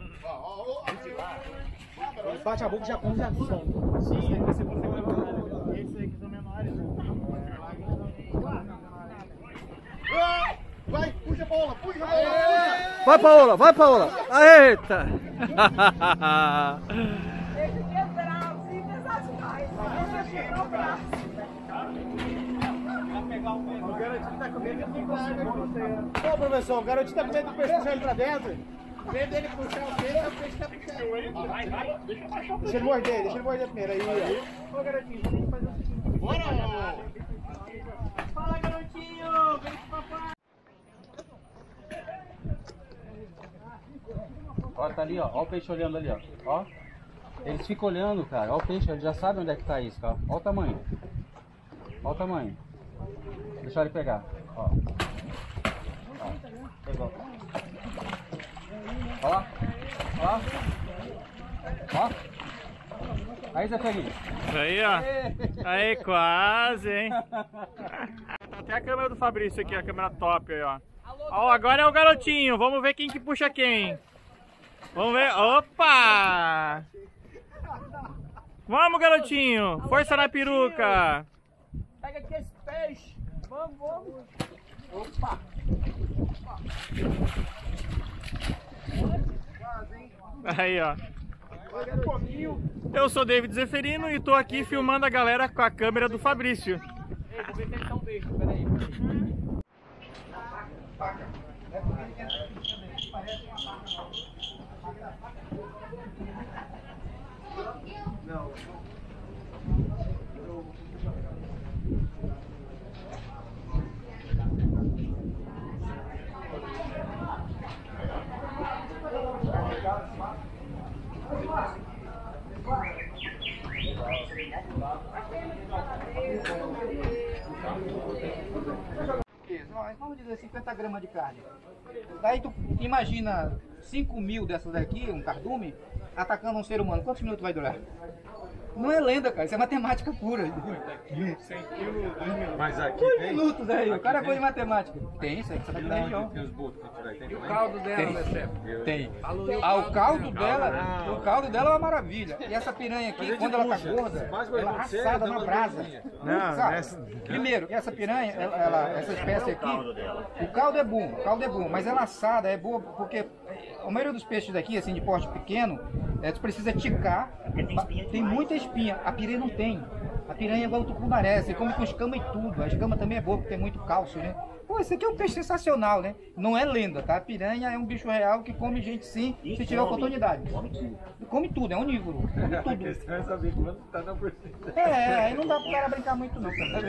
Bate a boca e já come já som. Sim, você consegue levar. Esses aí que são menores. Vai, puxa a bola, puxa a bola. Vai, Paola, vai, Paola! Eita! Esse quebrar, sensacionais. Esse quebrar o braço. O garotinho tá com medo de ficar com Ô, professor, o garotinho tá com medo de puxar ele pra dentro. O medo dele puxar o peixe, é o peixe tá puxando. Vai. Deixa ele morder primeiro. Aí. Ô, garotinho, tem que fazer o seguinte. Bora! Fala, garotinho! Vem com o papai! Ó, tá ali, ó. Ó o peixe olhando ali, ó. Eles ficam olhando, cara. Ó o peixe, eles já sabem onde é que tá isso, cara. Ó o tamanho. Ó o tamanho. Deixa ele pegar, ó. Pegou. Ó. Aí, Zé Feliz. Isso aí, ó. Aí, quase, hein? Tá até a câmera do Fabrício aqui, a câmera top aí, ó. Ó, agora é o garotinho. Vamos ver quem que puxa quem. Vamos ver. Opa! Vamos, garotinho. Força na peruca. Pega aqui esse peixe. Vamos. Opa! Aí, ó. Eu sou David Zeferino e tô aqui filmando a galera com a câmera do Fabrício. Ei, vou ver se eles são beijos. Peraí. Vamos dizer 50 gramas de carne. Daí tu imagina 5.000 dessas daqui, um cardume, atacando um ser humano. Quantos minutos vai durar? Não é lenda, cara. Isso é matemática pura. 100 quilos, 2 minutos. Mas aqui 2 tem? minutos aí. O cara é Aqui bom de matemática. Tem, isso aí que você tá aqui na região. Tem os botos que a gente vai ter E o também? caldo dela, né, chefe? Tem. O caldo dela é uma maravilha. E essa piranha aqui, Mas quando ela tá puxa, gorda, mais vai ela é acontecer, assada dá na uma brasa. gordinha. Não, Sabe? nessa- Primeiro, essa piranha, essa espécie aqui, o caldo é bom, mas ela assada é boa porque a maioria dos peixes daqui, assim, de porte pequeno, tu precisa ticar, tem muita espinha, a piranha não tem. A piranha é igual o tucunaré, você come com escama e tudo, a escama também é boa porque tem muito cálcio, né? Pô, esse aqui é um peixe sensacional, né? Não é lenda, tá? A piranha é um bicho real que come gente sim, se tiver oportunidade. Come tudo, é onívoro, come A tudo. questão é saber quanto tá na porcentagem. Aí não dá pro cara brincar muito não, cara.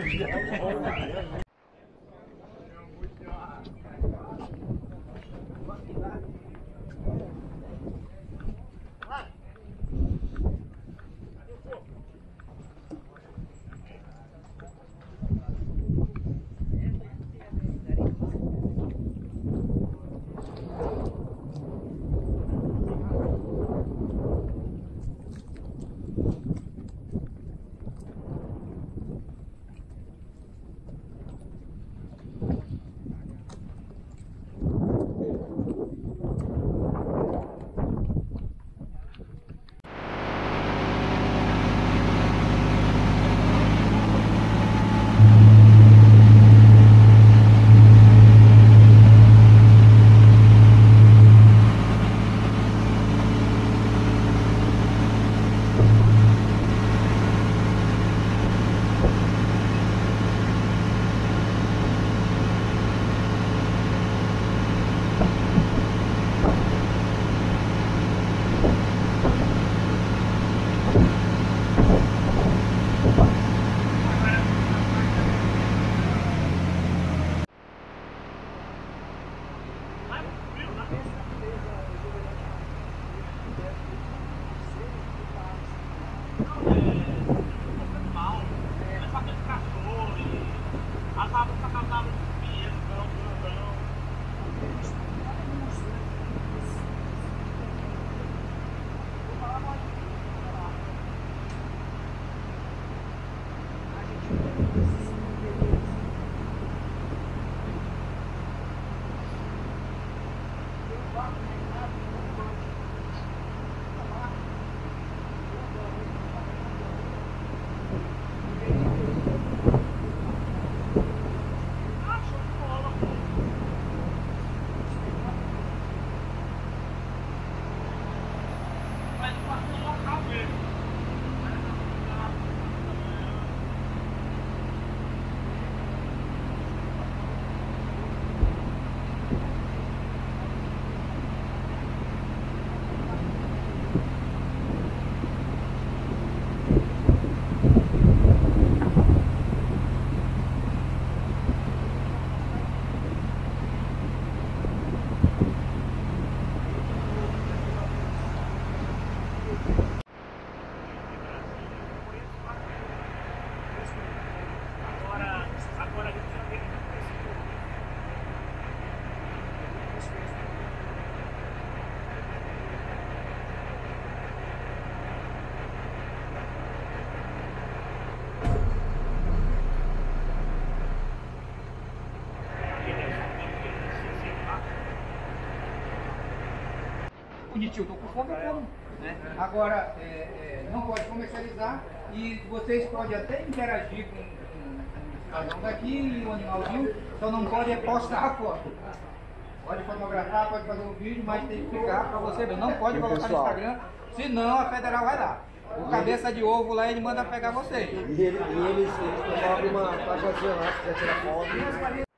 permitiu, estou com fome, eu como. Né? Agora, não pode comercializar e vocês podem até interagir com o cidadão daqui e o animalzinho, só não pode postar a foto. Pode fotografar, pode fazer um vídeo, mas tem que ficar para você ver. Não pode colocar no Instagram, senão a federal vai lá. O cabeça de ovo lá, ele manda pegar vocês. E eles cobram uma taxazinha lá, se quiser tirar foto.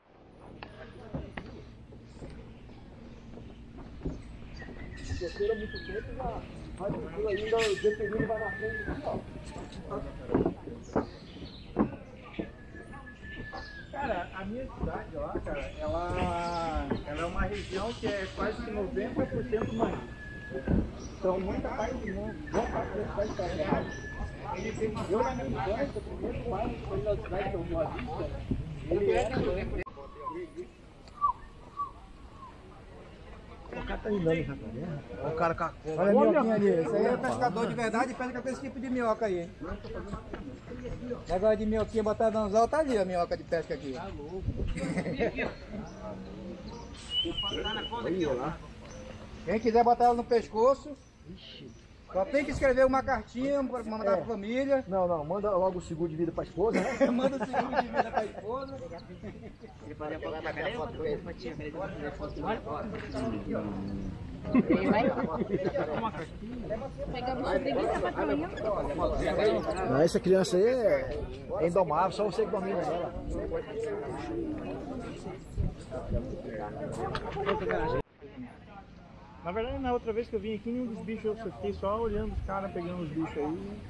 Terceira muito tempo, já vai tranquilo ainda, o definido vai na frente. Cara, a minha cidade lá, cara, ela é uma região que é quase que 90% mangue. Então muita parte do mundo, boa parte da cidade está errada. Eu na minha infância, o primeiro bairro que foi na cidade que eu Boa Vista, ele era... O cara tá andando já pra guerra. O cara com a cobra. Olha a minhoquinha ali. Esse aí é pescador de verdade e pesca com esse tipo de minhoca aí, hein? Negócio de minhoquinha botar no anzol, tá ali a minhoca de pesca aqui. Tá louco. Quem quiser botar ela no pescoço, só tem que escrever uma cartinha pra mandar pra família. Não, manda logo o seguro de vida pra esposa, né? Manda o seguro de vida pra esposa. Ele pode apagar pra cadê uma fotinha pra ele fazer foto lá fora. Não, essa criança aí é indomável, só você que domina ela. Na verdade, na outra vez que eu vim aqui, nenhum dos bichos eu fiquei só olhando os caras, pegando os bichos aí.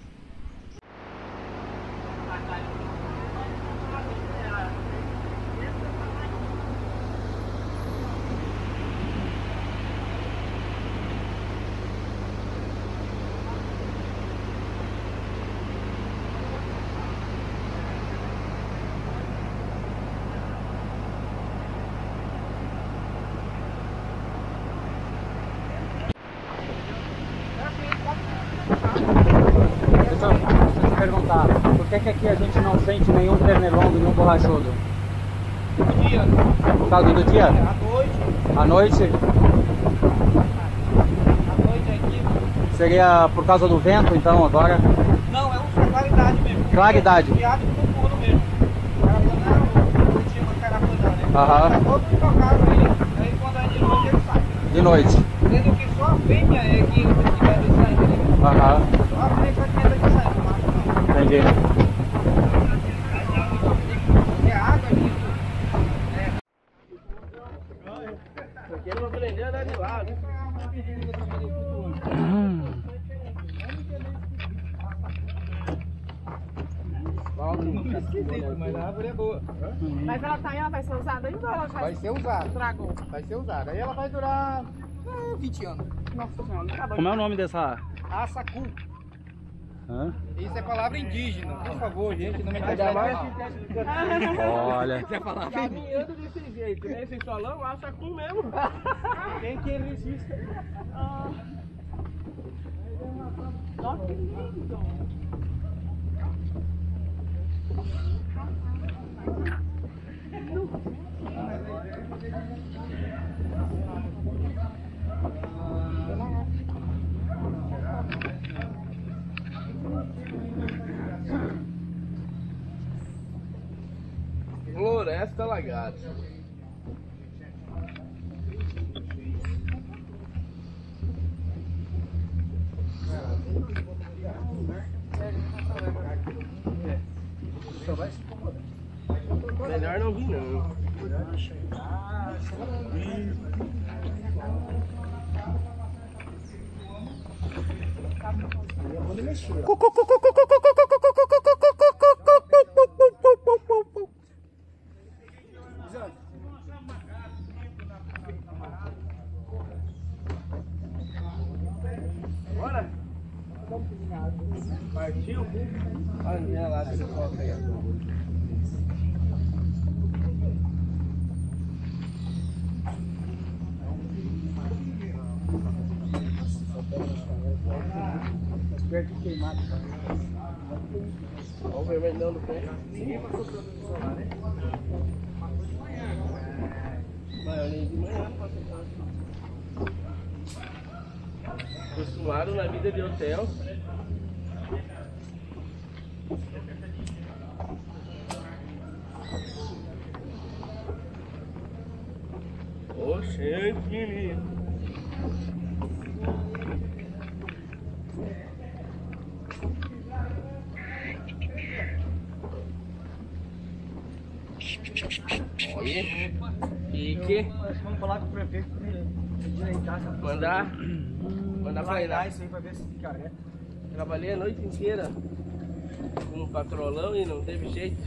Perguntar, por que aqui a gente não sente nenhum pernilongo, nenhum borrachudo? Dia. Por causa do dia? À noite. À noite? À noite aqui. Seria por causa do vento, então, agora? Não, é uma claridade mesmo. Claridade. Criado por turno mesmo. Carapanã, não tinha uma carapanã, né? Aham. Todos tocaram aí quando é de noite ele sai. De noite. Sendo que só a fêmea é que tiver de sair, né? Aham. Só a fêmea que tem de sair. Entendi. É água aqui. Porque ele vai aprender a dar de lado. Mas a árvore é boa. Mas ela tá aí, vai ser usada ainda ou ela já Vai ser usada. estragou? Vai ser usada. Aí ela vai durar 20 anos. Nossa senhora, tá bom. Como é o nome dessa... Assacu. Hã? Isso é palavra indígena. Por favor, gente, não me Olha. Quer falar? Caminhando desse jeito, né? Esse solão acha com mesmo. Quem resiste. Nossa, que lindo. Floresta Lagada. Melhor não vir não. Bora? Partiu? Olha lá, deixa eu colocar aí. Perto de queimado. Olha o vermelhão do pé. Ninguém passou proteção solar, né? Vai, eu nem de manhã passou. na vida de hotel. Oxente, menino. Olha, pique. Vamos falar com o prefeito para ele direitar essa Mandar pra ele. isso aí para ver se fica reto. Trabalhei a noite inteira com um patrolão e não teve jeito.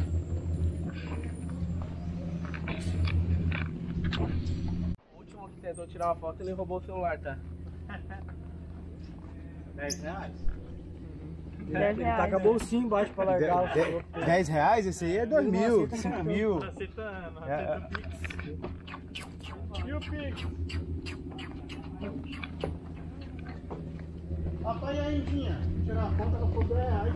O último que tentou tirar uma foto, ele roubou o celular, tá? 10 reais? Ele taca a bolsinha embaixo para largar o celular. 10 reais? Esse aí é 2 mil, 5 mil. Aceitando o Pix. E o Pix? Rapaz, e aí, Vinha? Tirar a conta, ela ficou 10 reais.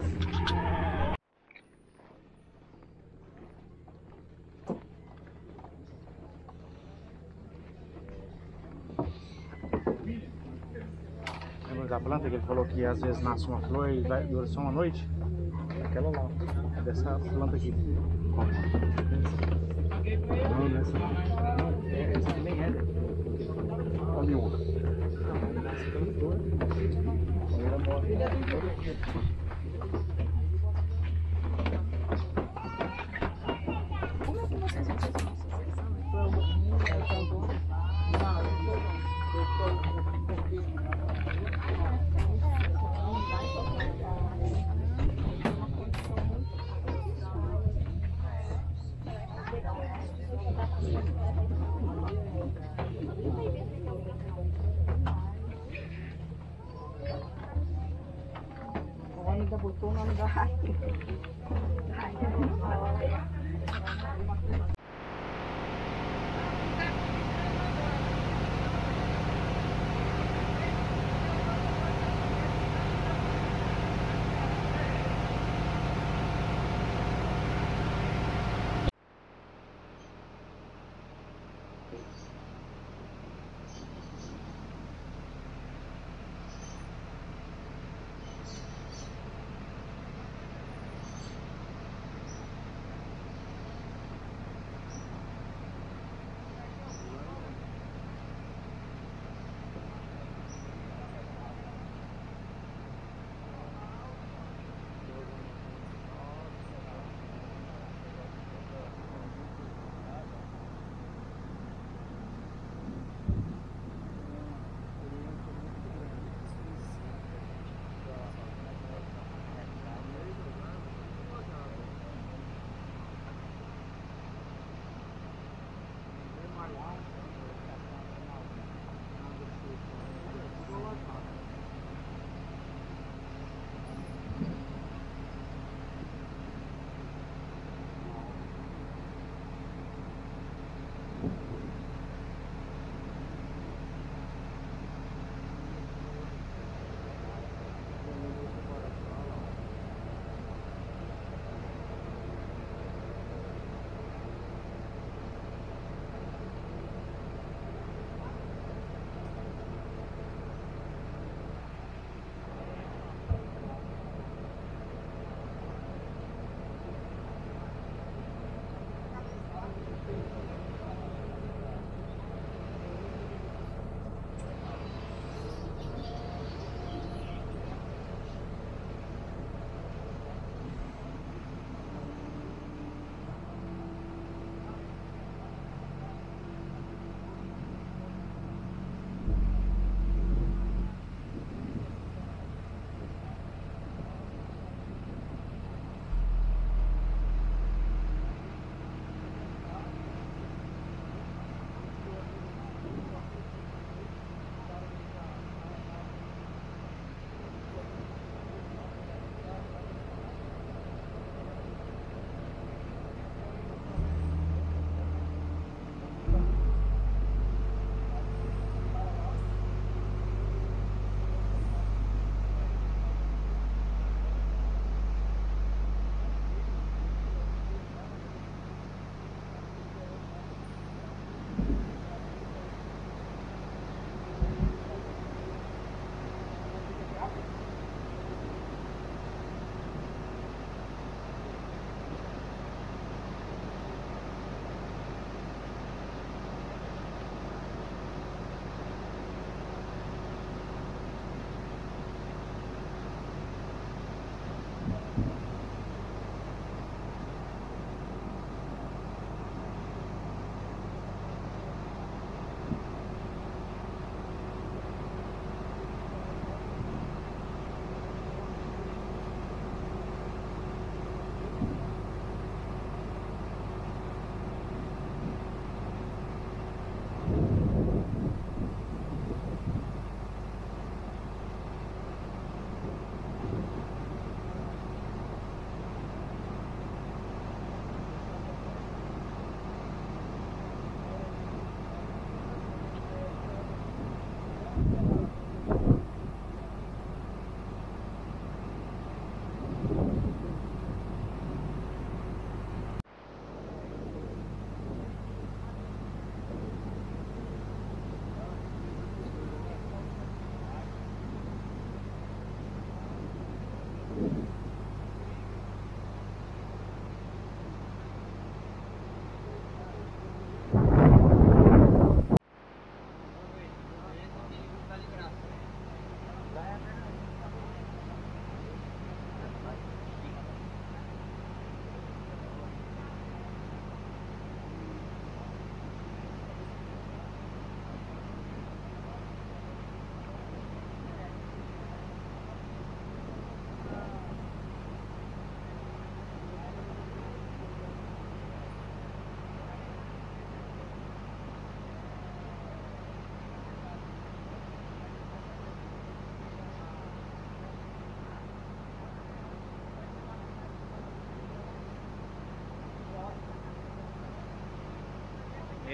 Lembra da planta que ele falou que às vezes nasce uma flor e dura só uma noite? Aquela lá, dessa planta aqui. Não, dessa não. Essa aqui nem é. Olha uma. Nasce pela flor. Aí ela morre todo dia. Como é que vocês vão fazer uma sucessão? O homem ainda botou o nome da rainha.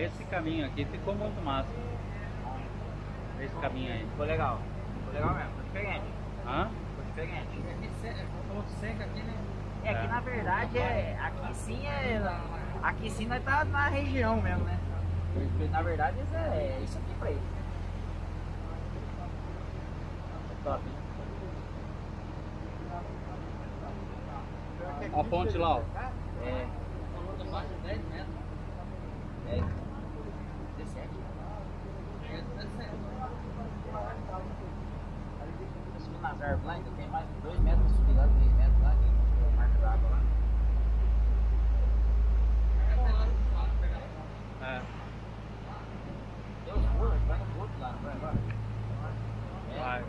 Esse caminho aqui ficou muito massa. Esse caminho aí. Ficou legal mesmo, ficou diferente. Hã? Ficou diferente. Ponto seco aqui, né? É que na verdade aqui sim nós tá na região mesmo, né? Porque na verdade é isso aqui pra ele. É top. A ponte lá, ó. É. 10 metros. 10, 17. Subindo nas árvores lá, ainda tem mais de 2 metros pra subir lá, 3 metros lá, que é a marca da água lá. É. Tem os muros, vai no outro lá, não vai agora? Vai.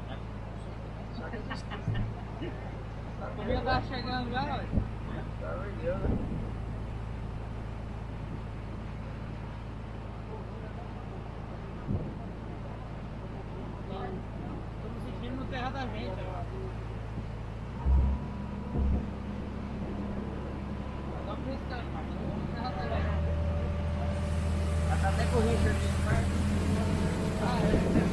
A comida tá chegando já, olha. Pelo amor de Deus, né? Estamos sentindo no terra da gente agora. Estamos pescando, mas estamos no terra da gente. Já tá até com o Richard aqui no quarto. Ah, é.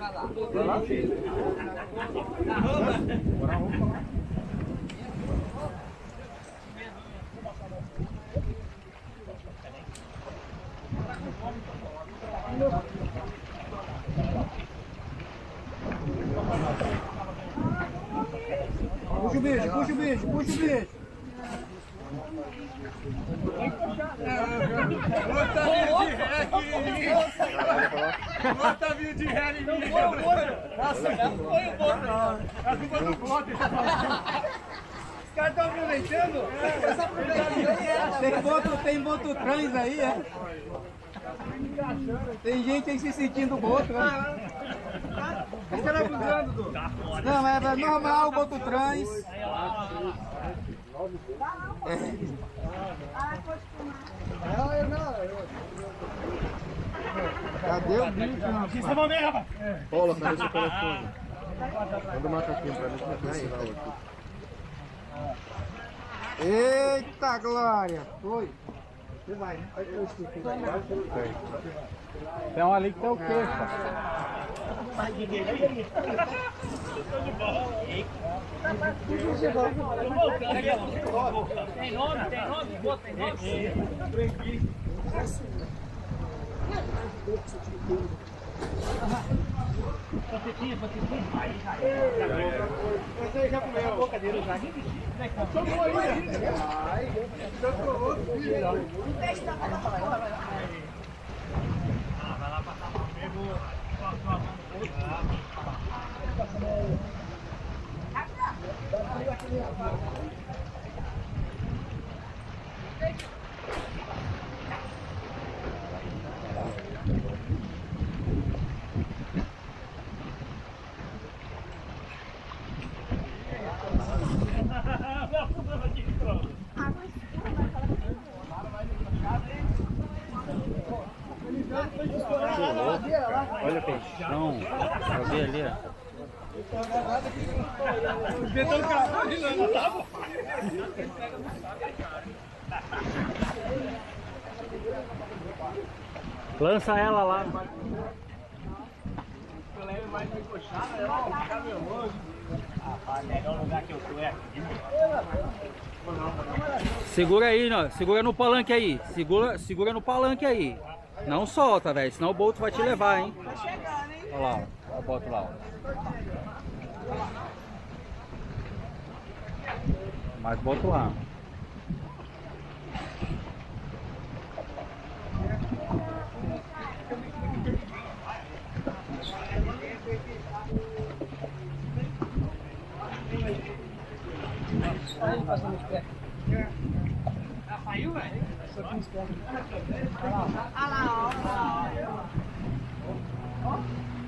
Vai lá, filho. Puxa o bicho, puxa o bicho, puxa o bicho. Bota vinho de ré em mim. Nossa, foi o boto. A culpa do boto. Os caras estão aproveitando? Tem boto trans aí, é? Tem gente aí se sentindo boto, né? Os caras abusando, Du. Não, é normal o boto trans. Cadê o bicho, rapaz? Paula, cadê seu telefone? Manda o macaquinho pra mim que não tem sinal aqui. Eita, Glória! Foi. Você vai, né? Tem um ali que tem o queixo. Tem nome? Tem nome? Tem nome? Você já comeu a boca dele já? Só boa ainda. Vai lá passar mal mesmo. Olha o peixão. Eu vi ali, ó. Lança ela lá. Melhor lugar que eu tô é aqui. Segura aí, ó. Segura no palanque aí. Segura no palanque aí. Não solta, velho. Senão o boto vai te levar, hein? Tá chegando, hein? Olha lá, ó. Olha o boto lá, ó. Mais boto lá. Saiu, velho? Olha lá, ó.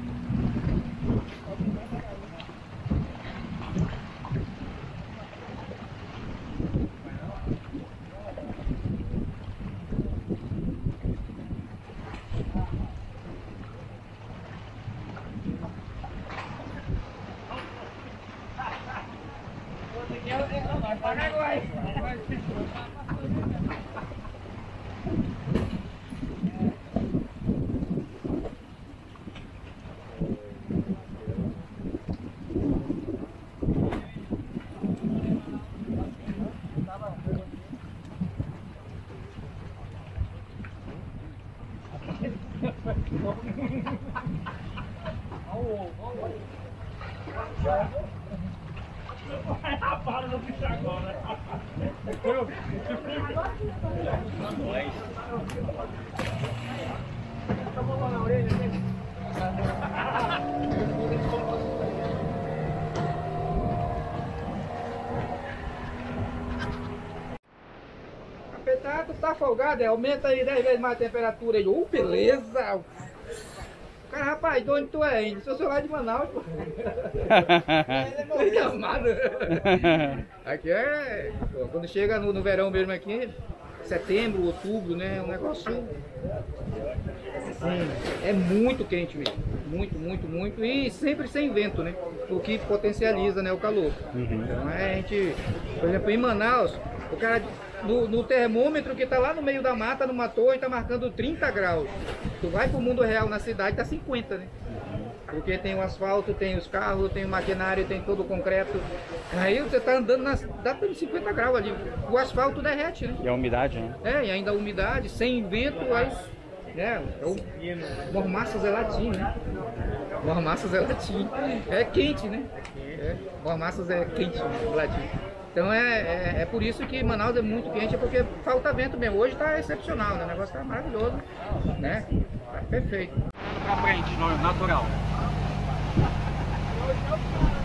Para no bicho agora. Na orelha, né? Capetado tá folgado, aumenta aí 10 vezes mais a temperatura aí. Beleza! O cara, rapaz, de onde tu é, hein? Sou lá de Manaus, pô. Aqui é. Pô, quando chega no verão mesmo aqui, setembro, outubro, né? Um negócio. Assim, é muito quente mesmo. Muito, muito, muito. E sempre sem vento, né? O que potencializa, né, o calor. Então a gente, por exemplo, em Manaus, o cara no termômetro que tá lá no meio da mata, numa torre, tá marcando 30 graus. Tu vai pro mundo real na cidade, tá 50, né? Porque tem o asfalto, tem os carros, tem o maquinário, tem todo o concreto. Aí você tá andando, dá para 50 graus ali. O asfalto derrete, né? E a umidade, né? E ainda a umidade, sem vento, aí... Mormaço zelatim, né? Mormaço zelatim. É quente, né? Mormaço é quente, zelatim. Então é por isso que Manaus é muito quente, porque falta vento mesmo. Hoje tá excepcional, né? O negócio tá maravilhoso, né? Tá perfeito. Pra frente, natural.